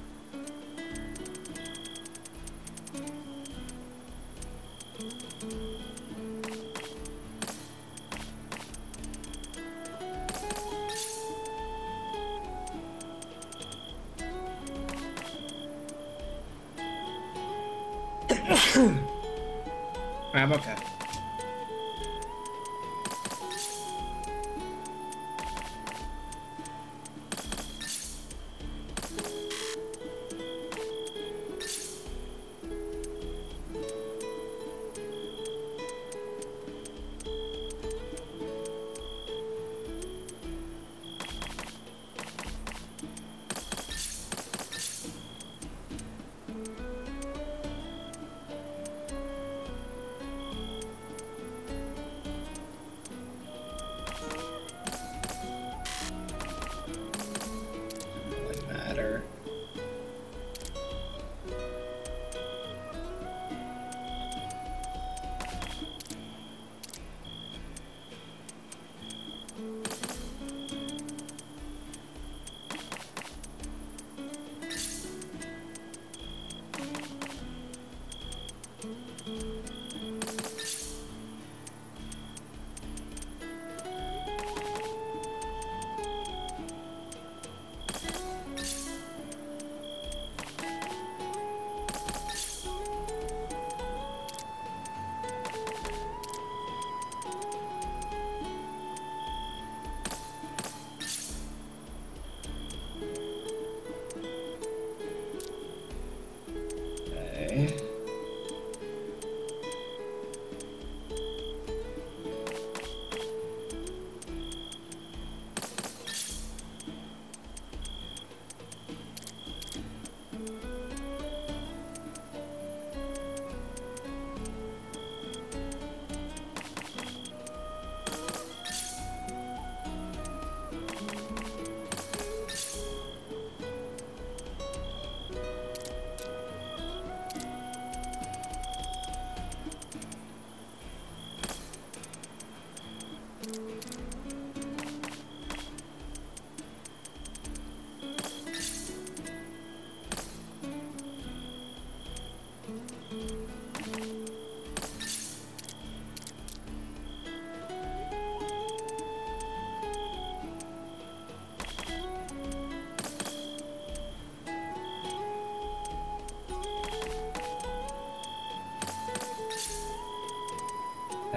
A: I'm okay. Matter.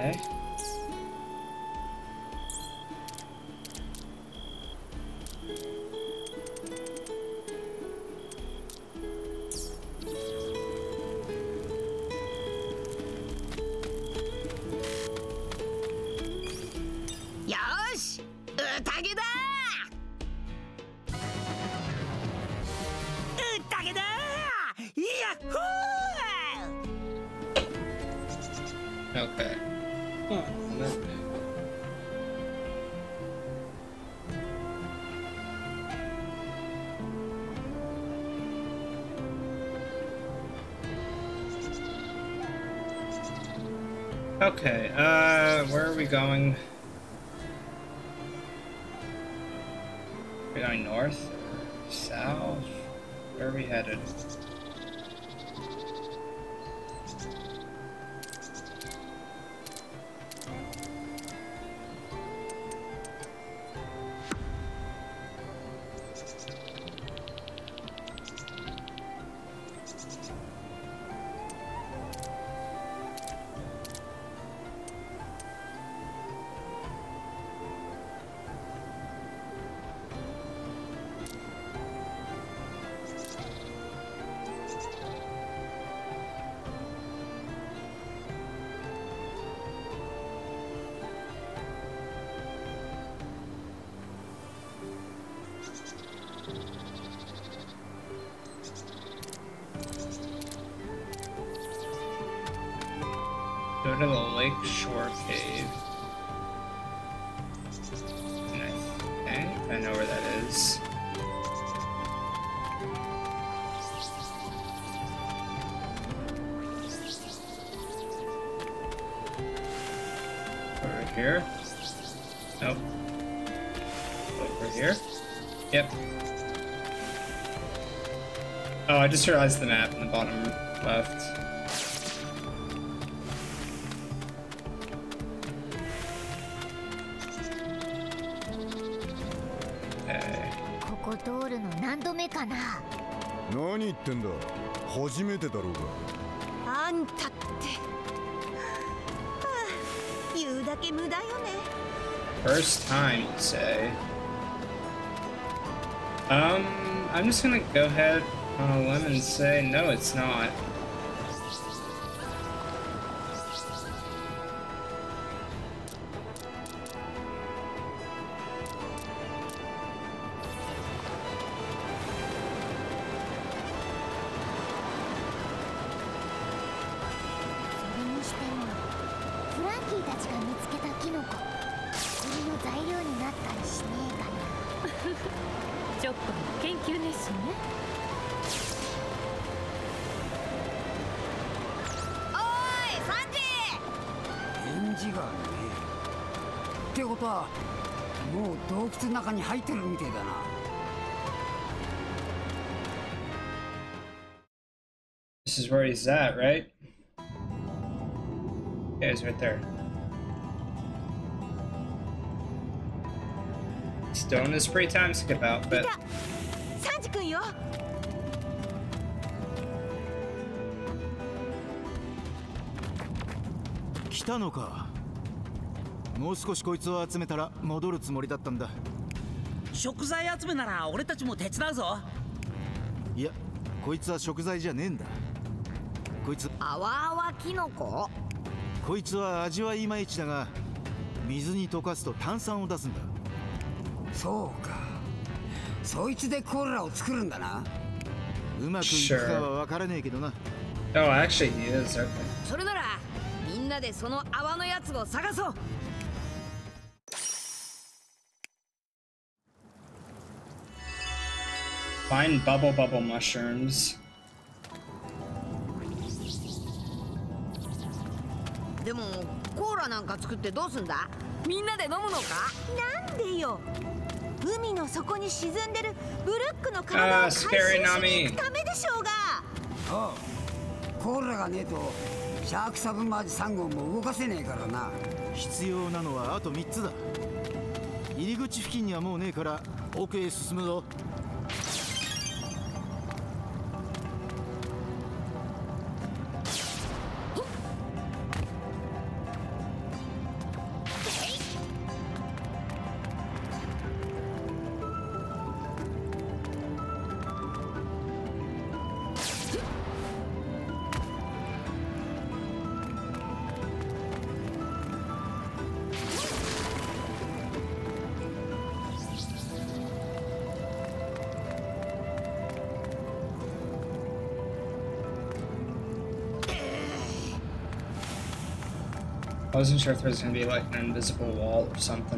A: Okay. Okay. Huh. Okay, where are we going? Are we going north? South? Where are we headed? Go to the Lakeshore Cave. And I think I know where that is. Over here? Nope. Over here? Yep. Oh, I just realized the map in the bottom left.
D: 何言ってんだ。初めてだろうが。
K: あんたって。言うだけ無駄よね。
A: First time, you say? I'm just gonna go ahead on a limb and say no, it's not. This is where he's at, right? Yeah, he's right there. Stone is free time skip out, but...
K: サンジ君よ。
I: 来たのか。もう少しこいつを集めたら戻るつもりだったんだ。
H: 食材集めなら俺たちも手伝うぞ。
I: いや、こいつは食材じゃねえんだ。こいつ
K: あわあわキノコ。
I: こいつは味はいまいちだが、水に溶かすと炭酸を出すんだ。
L: そうか。そいつでコーラを作るんだな。
I: うまくいくかはわからねえけどな。
A: Oh, actually, he is. Okay.
K: それならみんなでその泡のやつを探そう。
A: Find bubble mushrooms.
K: でもコーラなんか作ってどうすんだ？みんなで飲むのか？
M: なんでよ。海の底に沈んでるブルックの体を回収しに行くためでしょうが。
L: ああ、コーラがねえとシャークサブマージ3号も動かせねえからな。
I: 必要なのはあと3つだ。入り口付近にはもうねえから奥へ進むぞ。
A: I wasn't sure if there was gonna be like an invisible wall or something.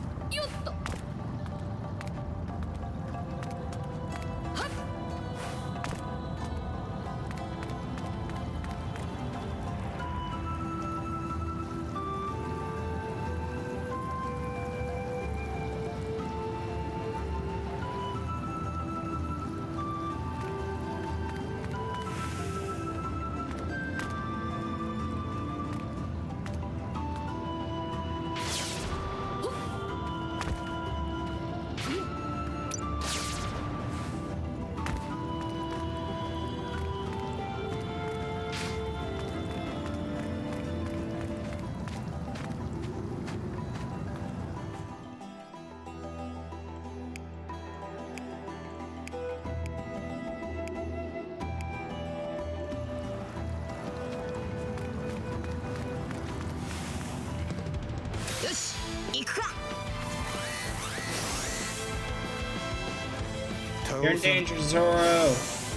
A: You're in danger, Zoro!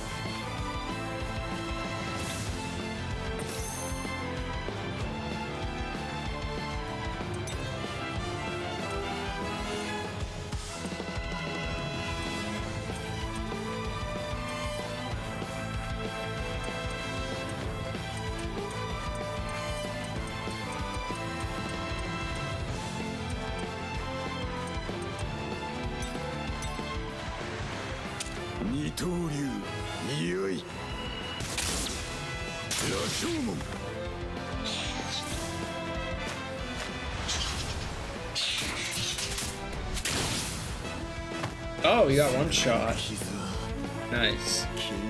A: Oh, you got one shot. Nice.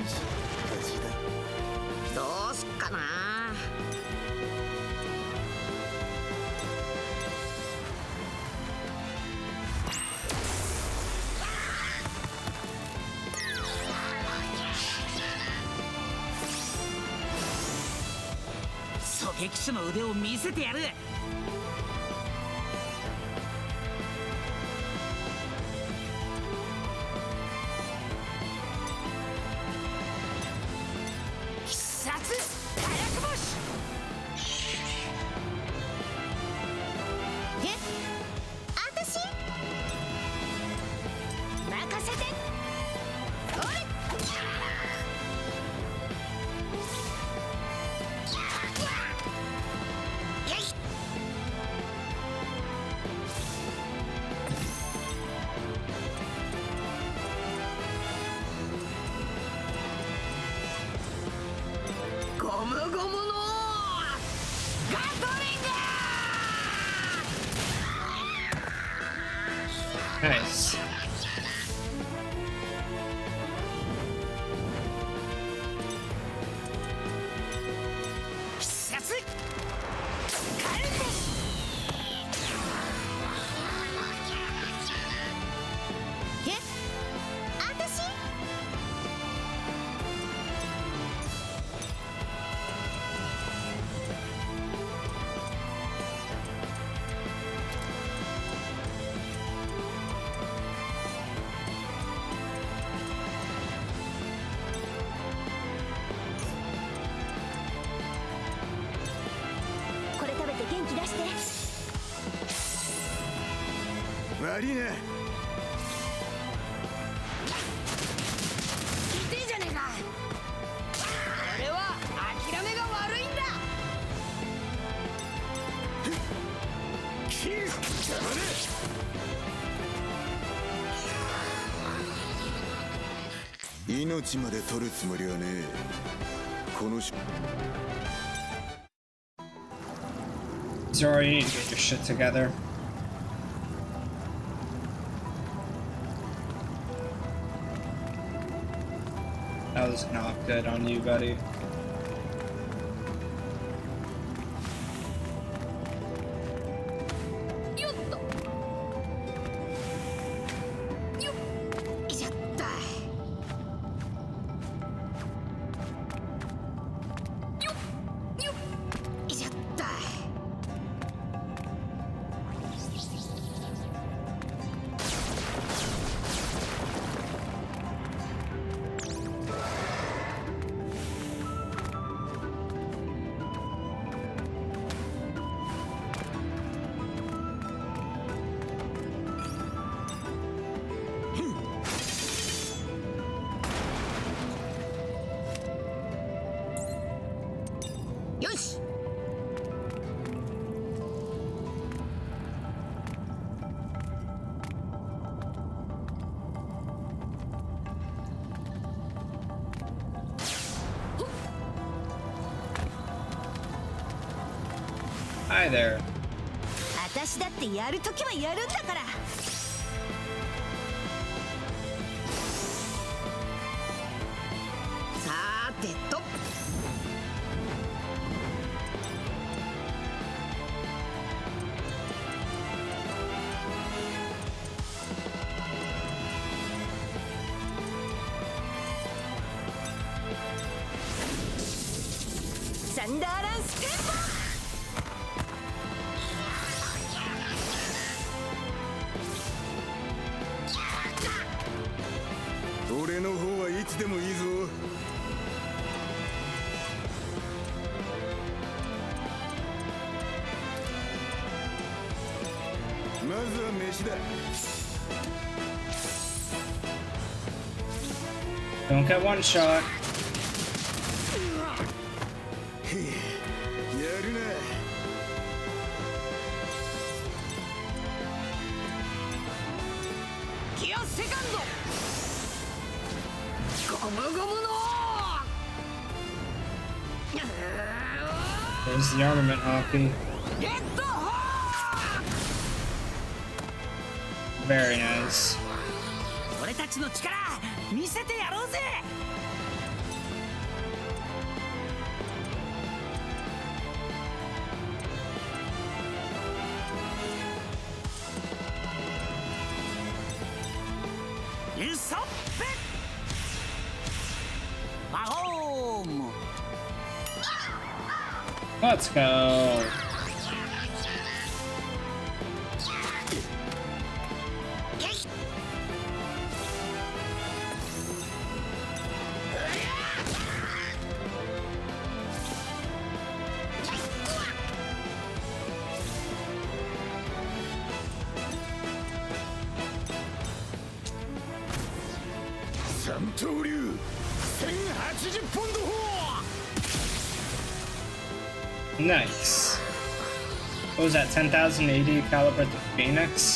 K: どうすっかな。
H: 狙撃手の腕を見せてやる。
A: Nice.
K: Marina. 痛いじゃねえか。俺は諦めが悪いんだ。
D: 命まで取るつもりはねえ。この
A: Zoro, you need to get your shit together. That was not good on you, buddy. Hi there.
M: 私だってやるときはやるんだから。
K: さてと。
M: サンダーランステン
D: ポ。俺の方はいつでもいいぞ。まずは飯だ。
A: Don't get one shot.
D: やるな。
K: ギアセカンド。ゴムゴムの。
A: There's the armament hockey.
K: レッドホー。
A: Very nice.
H: 俺たちの力見せてやろうぜ。イソッペマホーム。
A: Let's go. Nice. What was that, 10,000 AD caliber to Phoenix?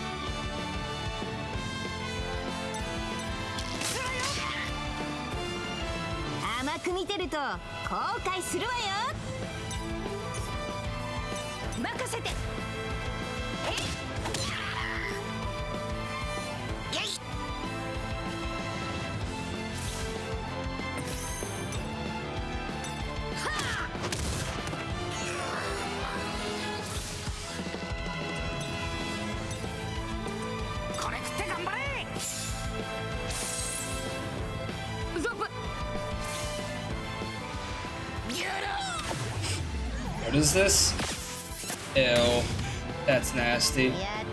A: What is this? Ew. That's nasty.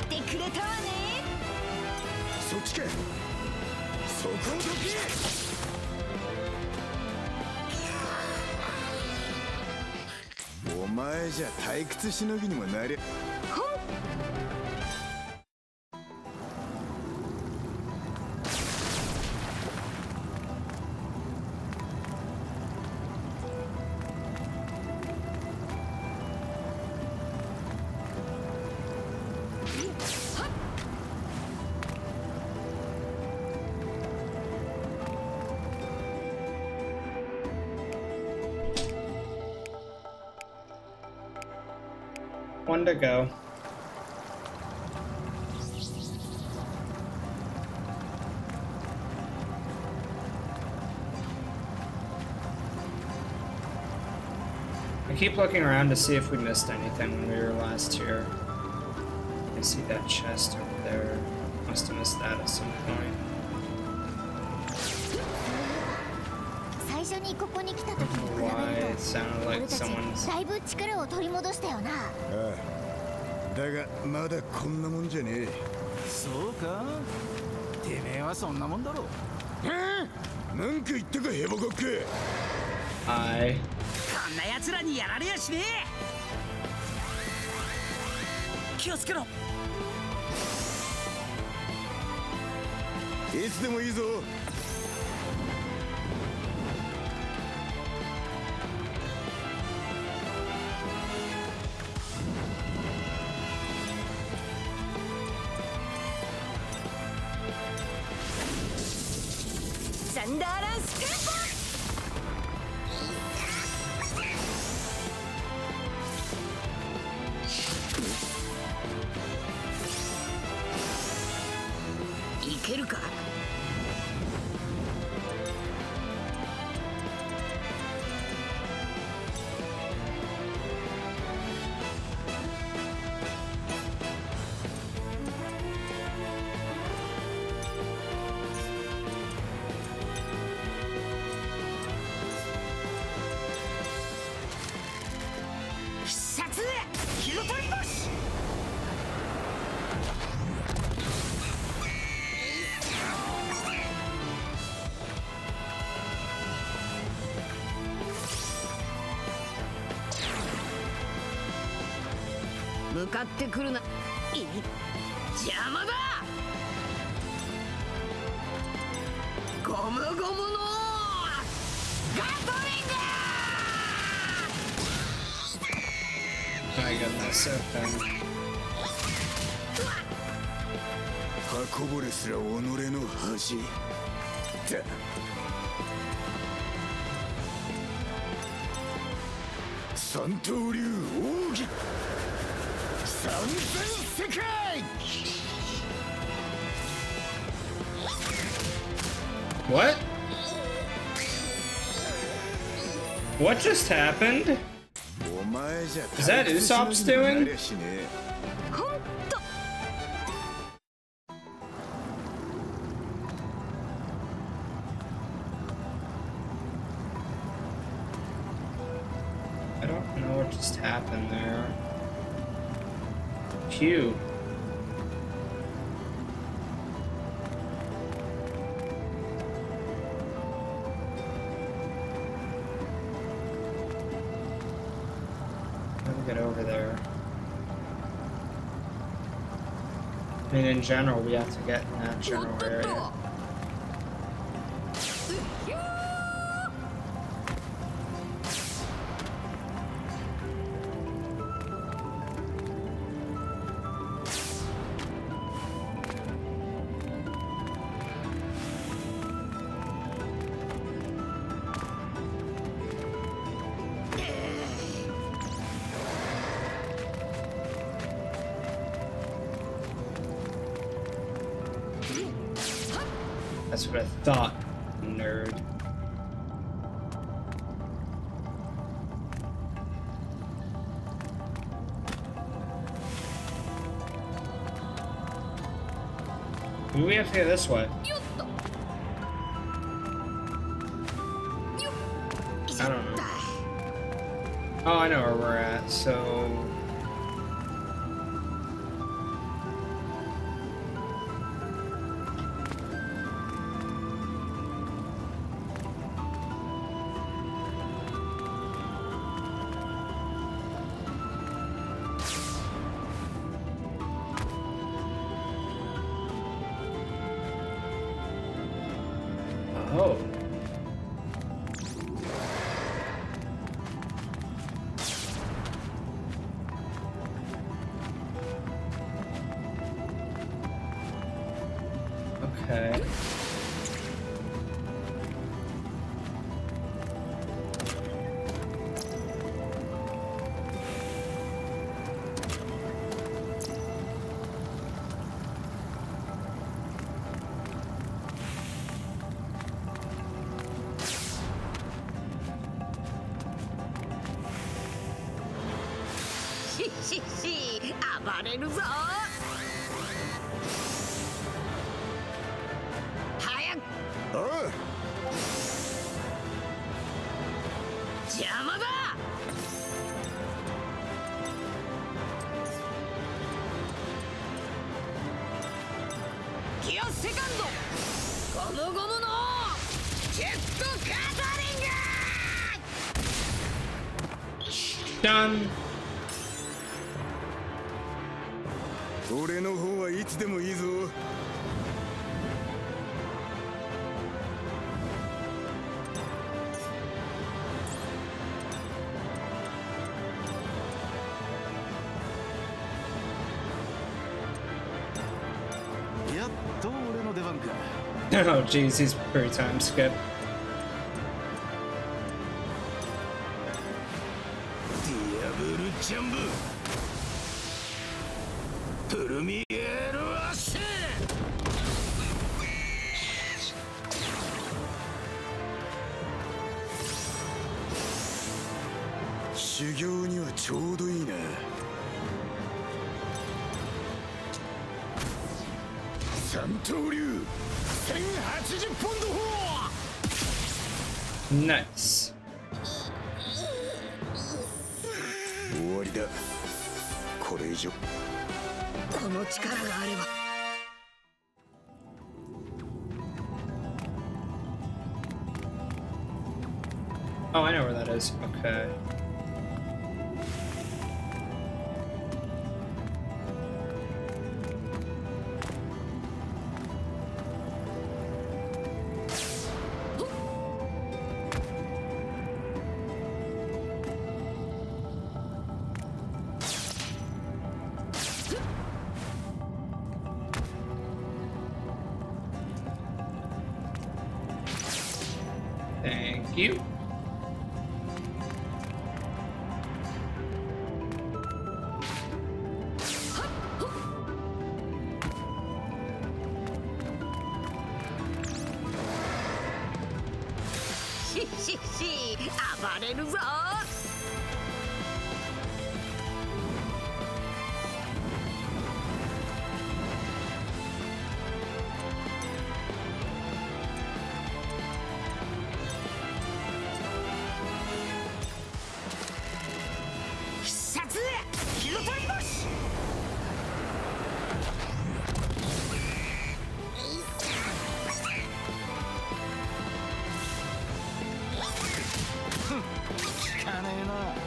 D: お前じゃ退屈しのぎにもなれ。
A: One to go. I keep looking around to see if we missed anything when we were last here. I see that chest over there. Must have missed that at some point.
G: 最初にここに来た時に比べると
A: Why it sounded like someone's
G: だいぶ力を取り戻したよな。
D: ああ、だがまだこんなもんじゃねえ。
F: そうか、てめえはそんなもんだろう。
D: なんか言ったかヘボコック。
A: はい。
H: こんな奴らにやられやしねえ。気をつけろ。
D: いつでもいいぞ。
M: サンダーランステンポ。
K: けるか。向かってくるな。邪魔だ。ゴムゴムのガトリング。
A: I got myself down.
D: 刃こぼれすら己の恥だ。三刀流奥義三千世界。
A: What? What just happened? Is that Usopp's doing? I don't know what just happened there. Phew. Get over there. I mean, in general, we have to get in that general area. That's what I thought, nerd. Maybe we have to go this way. I don't know. Oh, I know where we're at, so... Oh. Okay. Done.
D: 俺の方はいつでもいいぞ。
I: やっと俺の出番か。
A: Oh, jeez, he's pretty time skip.
D: 修行にはちょうどいいな。三刀流1080ポンド砲。
A: ナイス。
D: 終わりだ。これ以上
K: この力があれば。
A: Oh, I know where that is. Okay. Thank you.
K: Shishi, 暴れるぞ。必殺火の鳥星。
I: 聞かねえな。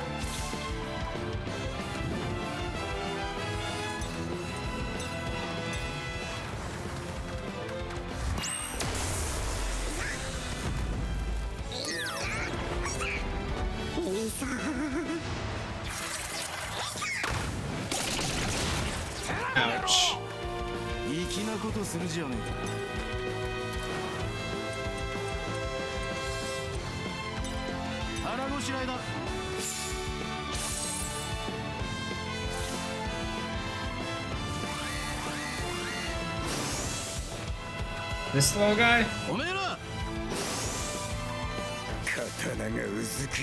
A: Ouch.
I: 粋なことするじゃねえか。腹ごしらえだ。
A: This little guy?
I: おめえら。
D: 刀がうずく。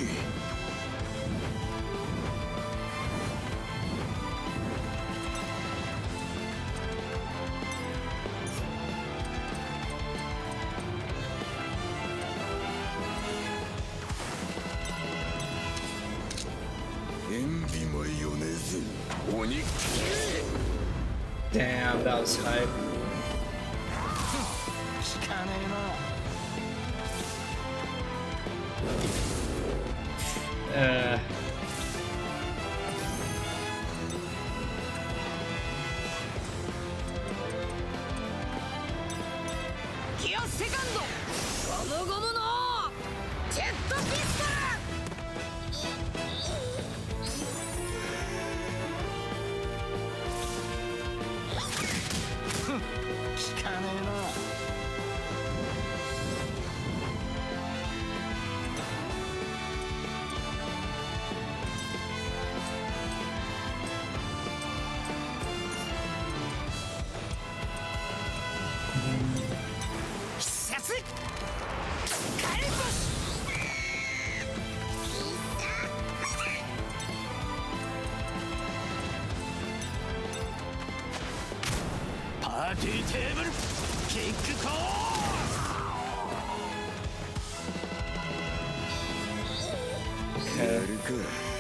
D: 塩ビも米津鬼。
A: Damn, that was hype.
I: 聞かねえな。
K: ギアセカンド。ゴムゴムのジェットピストル。
I: 聞かねえな。
K: 必殺カエル星。
I: パーティーテーブルキックコース。
D: やるか。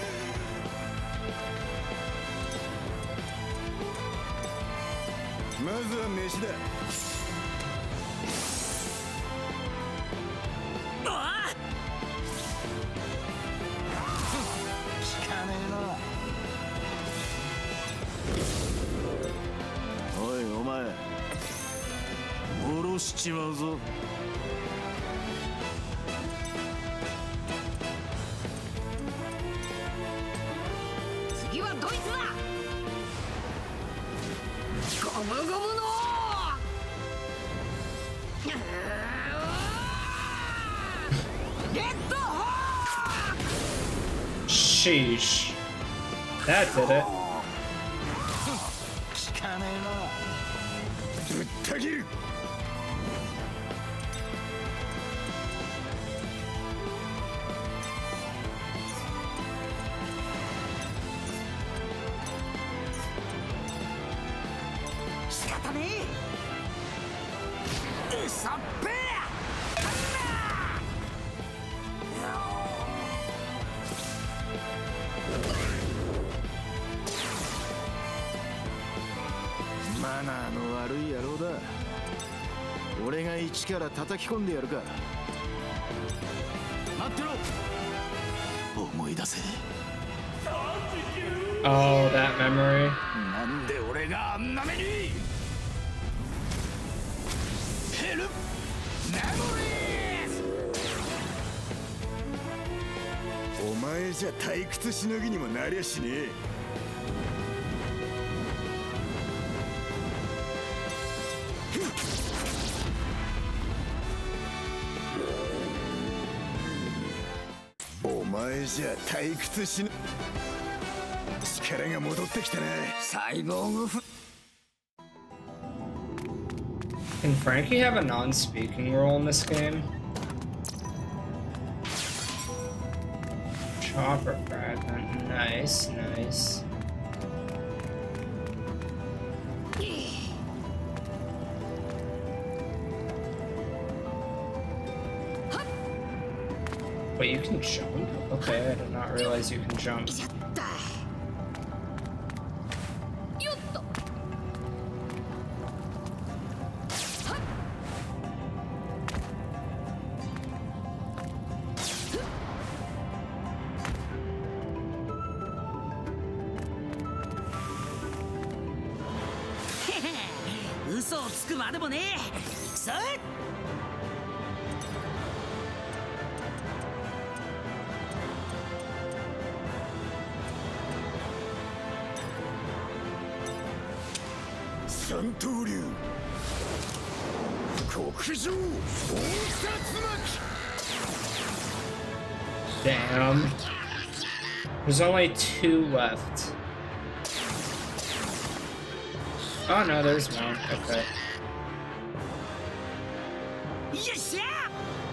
D: まずは飯だ。
K: ああ。
I: 聞かねえな。おいお前、殺しちまうぞ。
K: 次はドイツだ。ゴムゴムのレッドホーク。
A: Sheesh. That did it.
I: 聞かねえな。
D: ぶった切る。
C: マナーの悪い野郎だ。俺が一から叩き込んでやるか。待ってろ。思い出せ。
A: Oh, that memory.
C: なんで俺があんな目に。ヘルメモリー。お前じゃ退屈しのぎにもなりゃしねえ。お前じゃ退屈しの力が戻ってきたな。サイボーグフ。
A: Can Frankie have a non-speaking role in this game? Chopper fragment. Nice, nice. Wait, you can jump? Okay, I did not realize you can jump. Damn. There's only 2 left. Oh no, there's 1. Okay. Yes, yeah.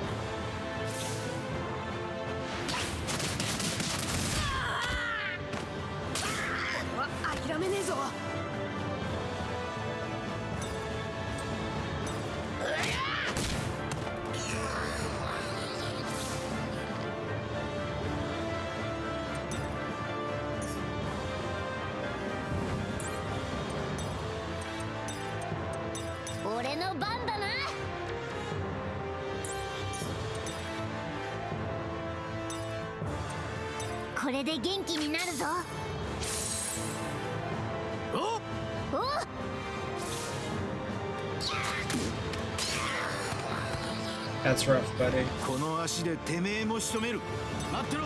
A: That's rough, buddy.
C: この足でてめえも仕留める。待ってろ。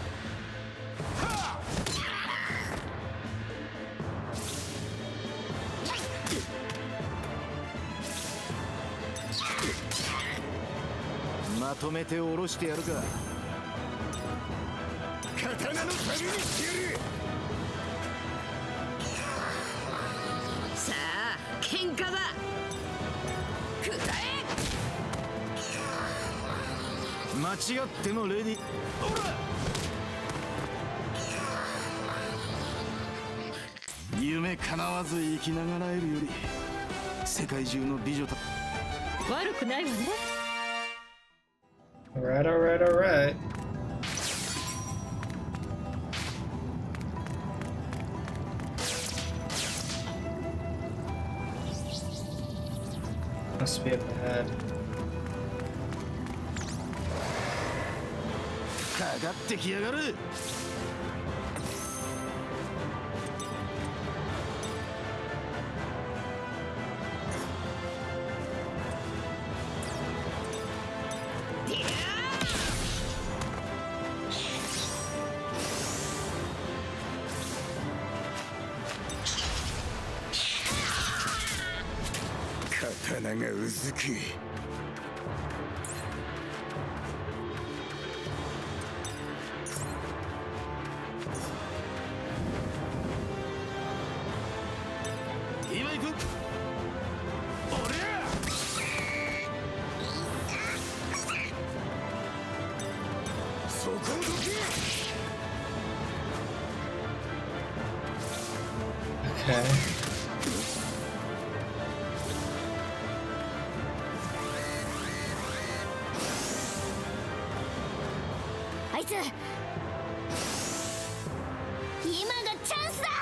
C: まとめて下ろしてやるか。刀の旅にしてやる。
K: さあ、喧嘩だ。くらえ。
C: 間違ってもレディ。ほら。夢叶わず生きながらえるより世界中の美女た。
J: 悪くないわね。
A: Alright, alright, alright. Must be up ahead.
C: かかってきやがる。刀がうずき。今行く。俺や。そこどけ。
A: Okay.
G: イス。今がチャンスだ。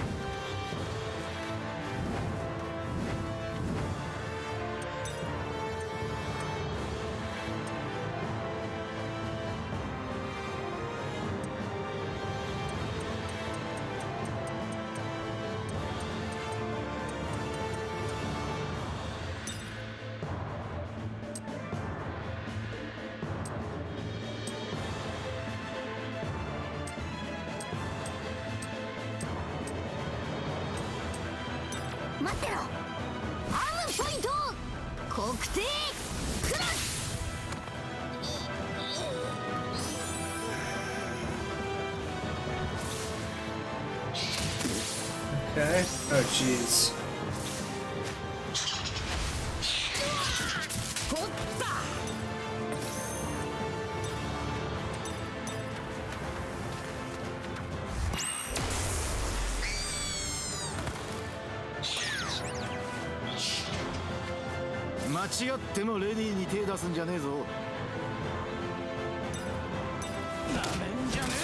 G: 待ってろ。アームポイント国定クラス。
A: Okay. Oh, jeez.
N: 間違ってもレディーに手出すんじゃねえぞ。なめんじゃね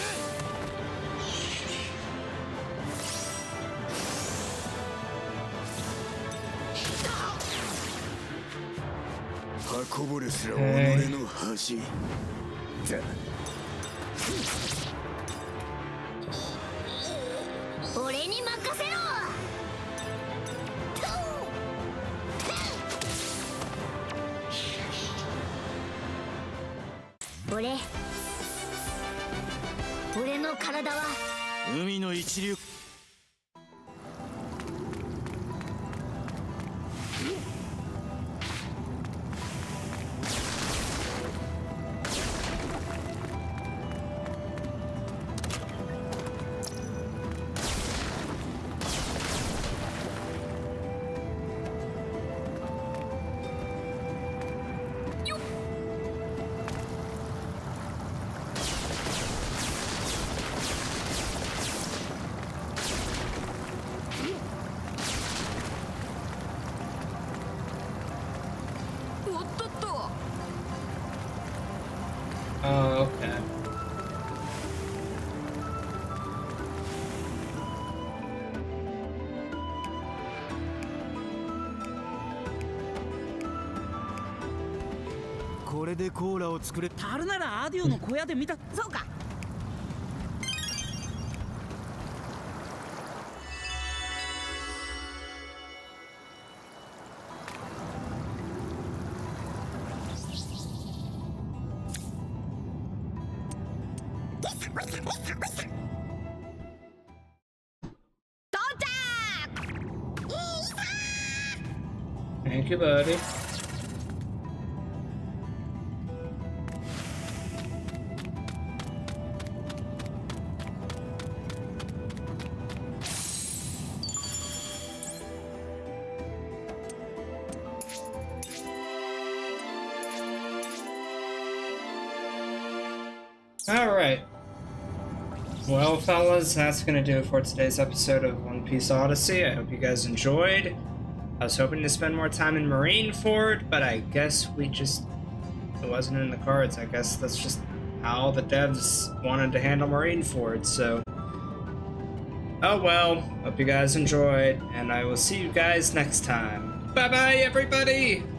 D: え。刃こぼれすら己の恥だ。
G: 俺に任せろ。俺の体は
N: 海の一流。
A: Oh, okay.
H: 「これでコーラを作れ」タルならアディオの小屋で見た。
M: そうか。
A: Thank you, buddy. Alright. Well, fellas, that's gonna do it for today's episode of One Piece Odyssey. I hope you guys enjoyed. I was hoping to spend more time in Marineford, but I guess it wasn't in the cards. I guess that's just how the devs wanted to handle Marineford, so. Oh well, hope you guys enjoyed, and I will see you guys next time. Bye-bye, everybody!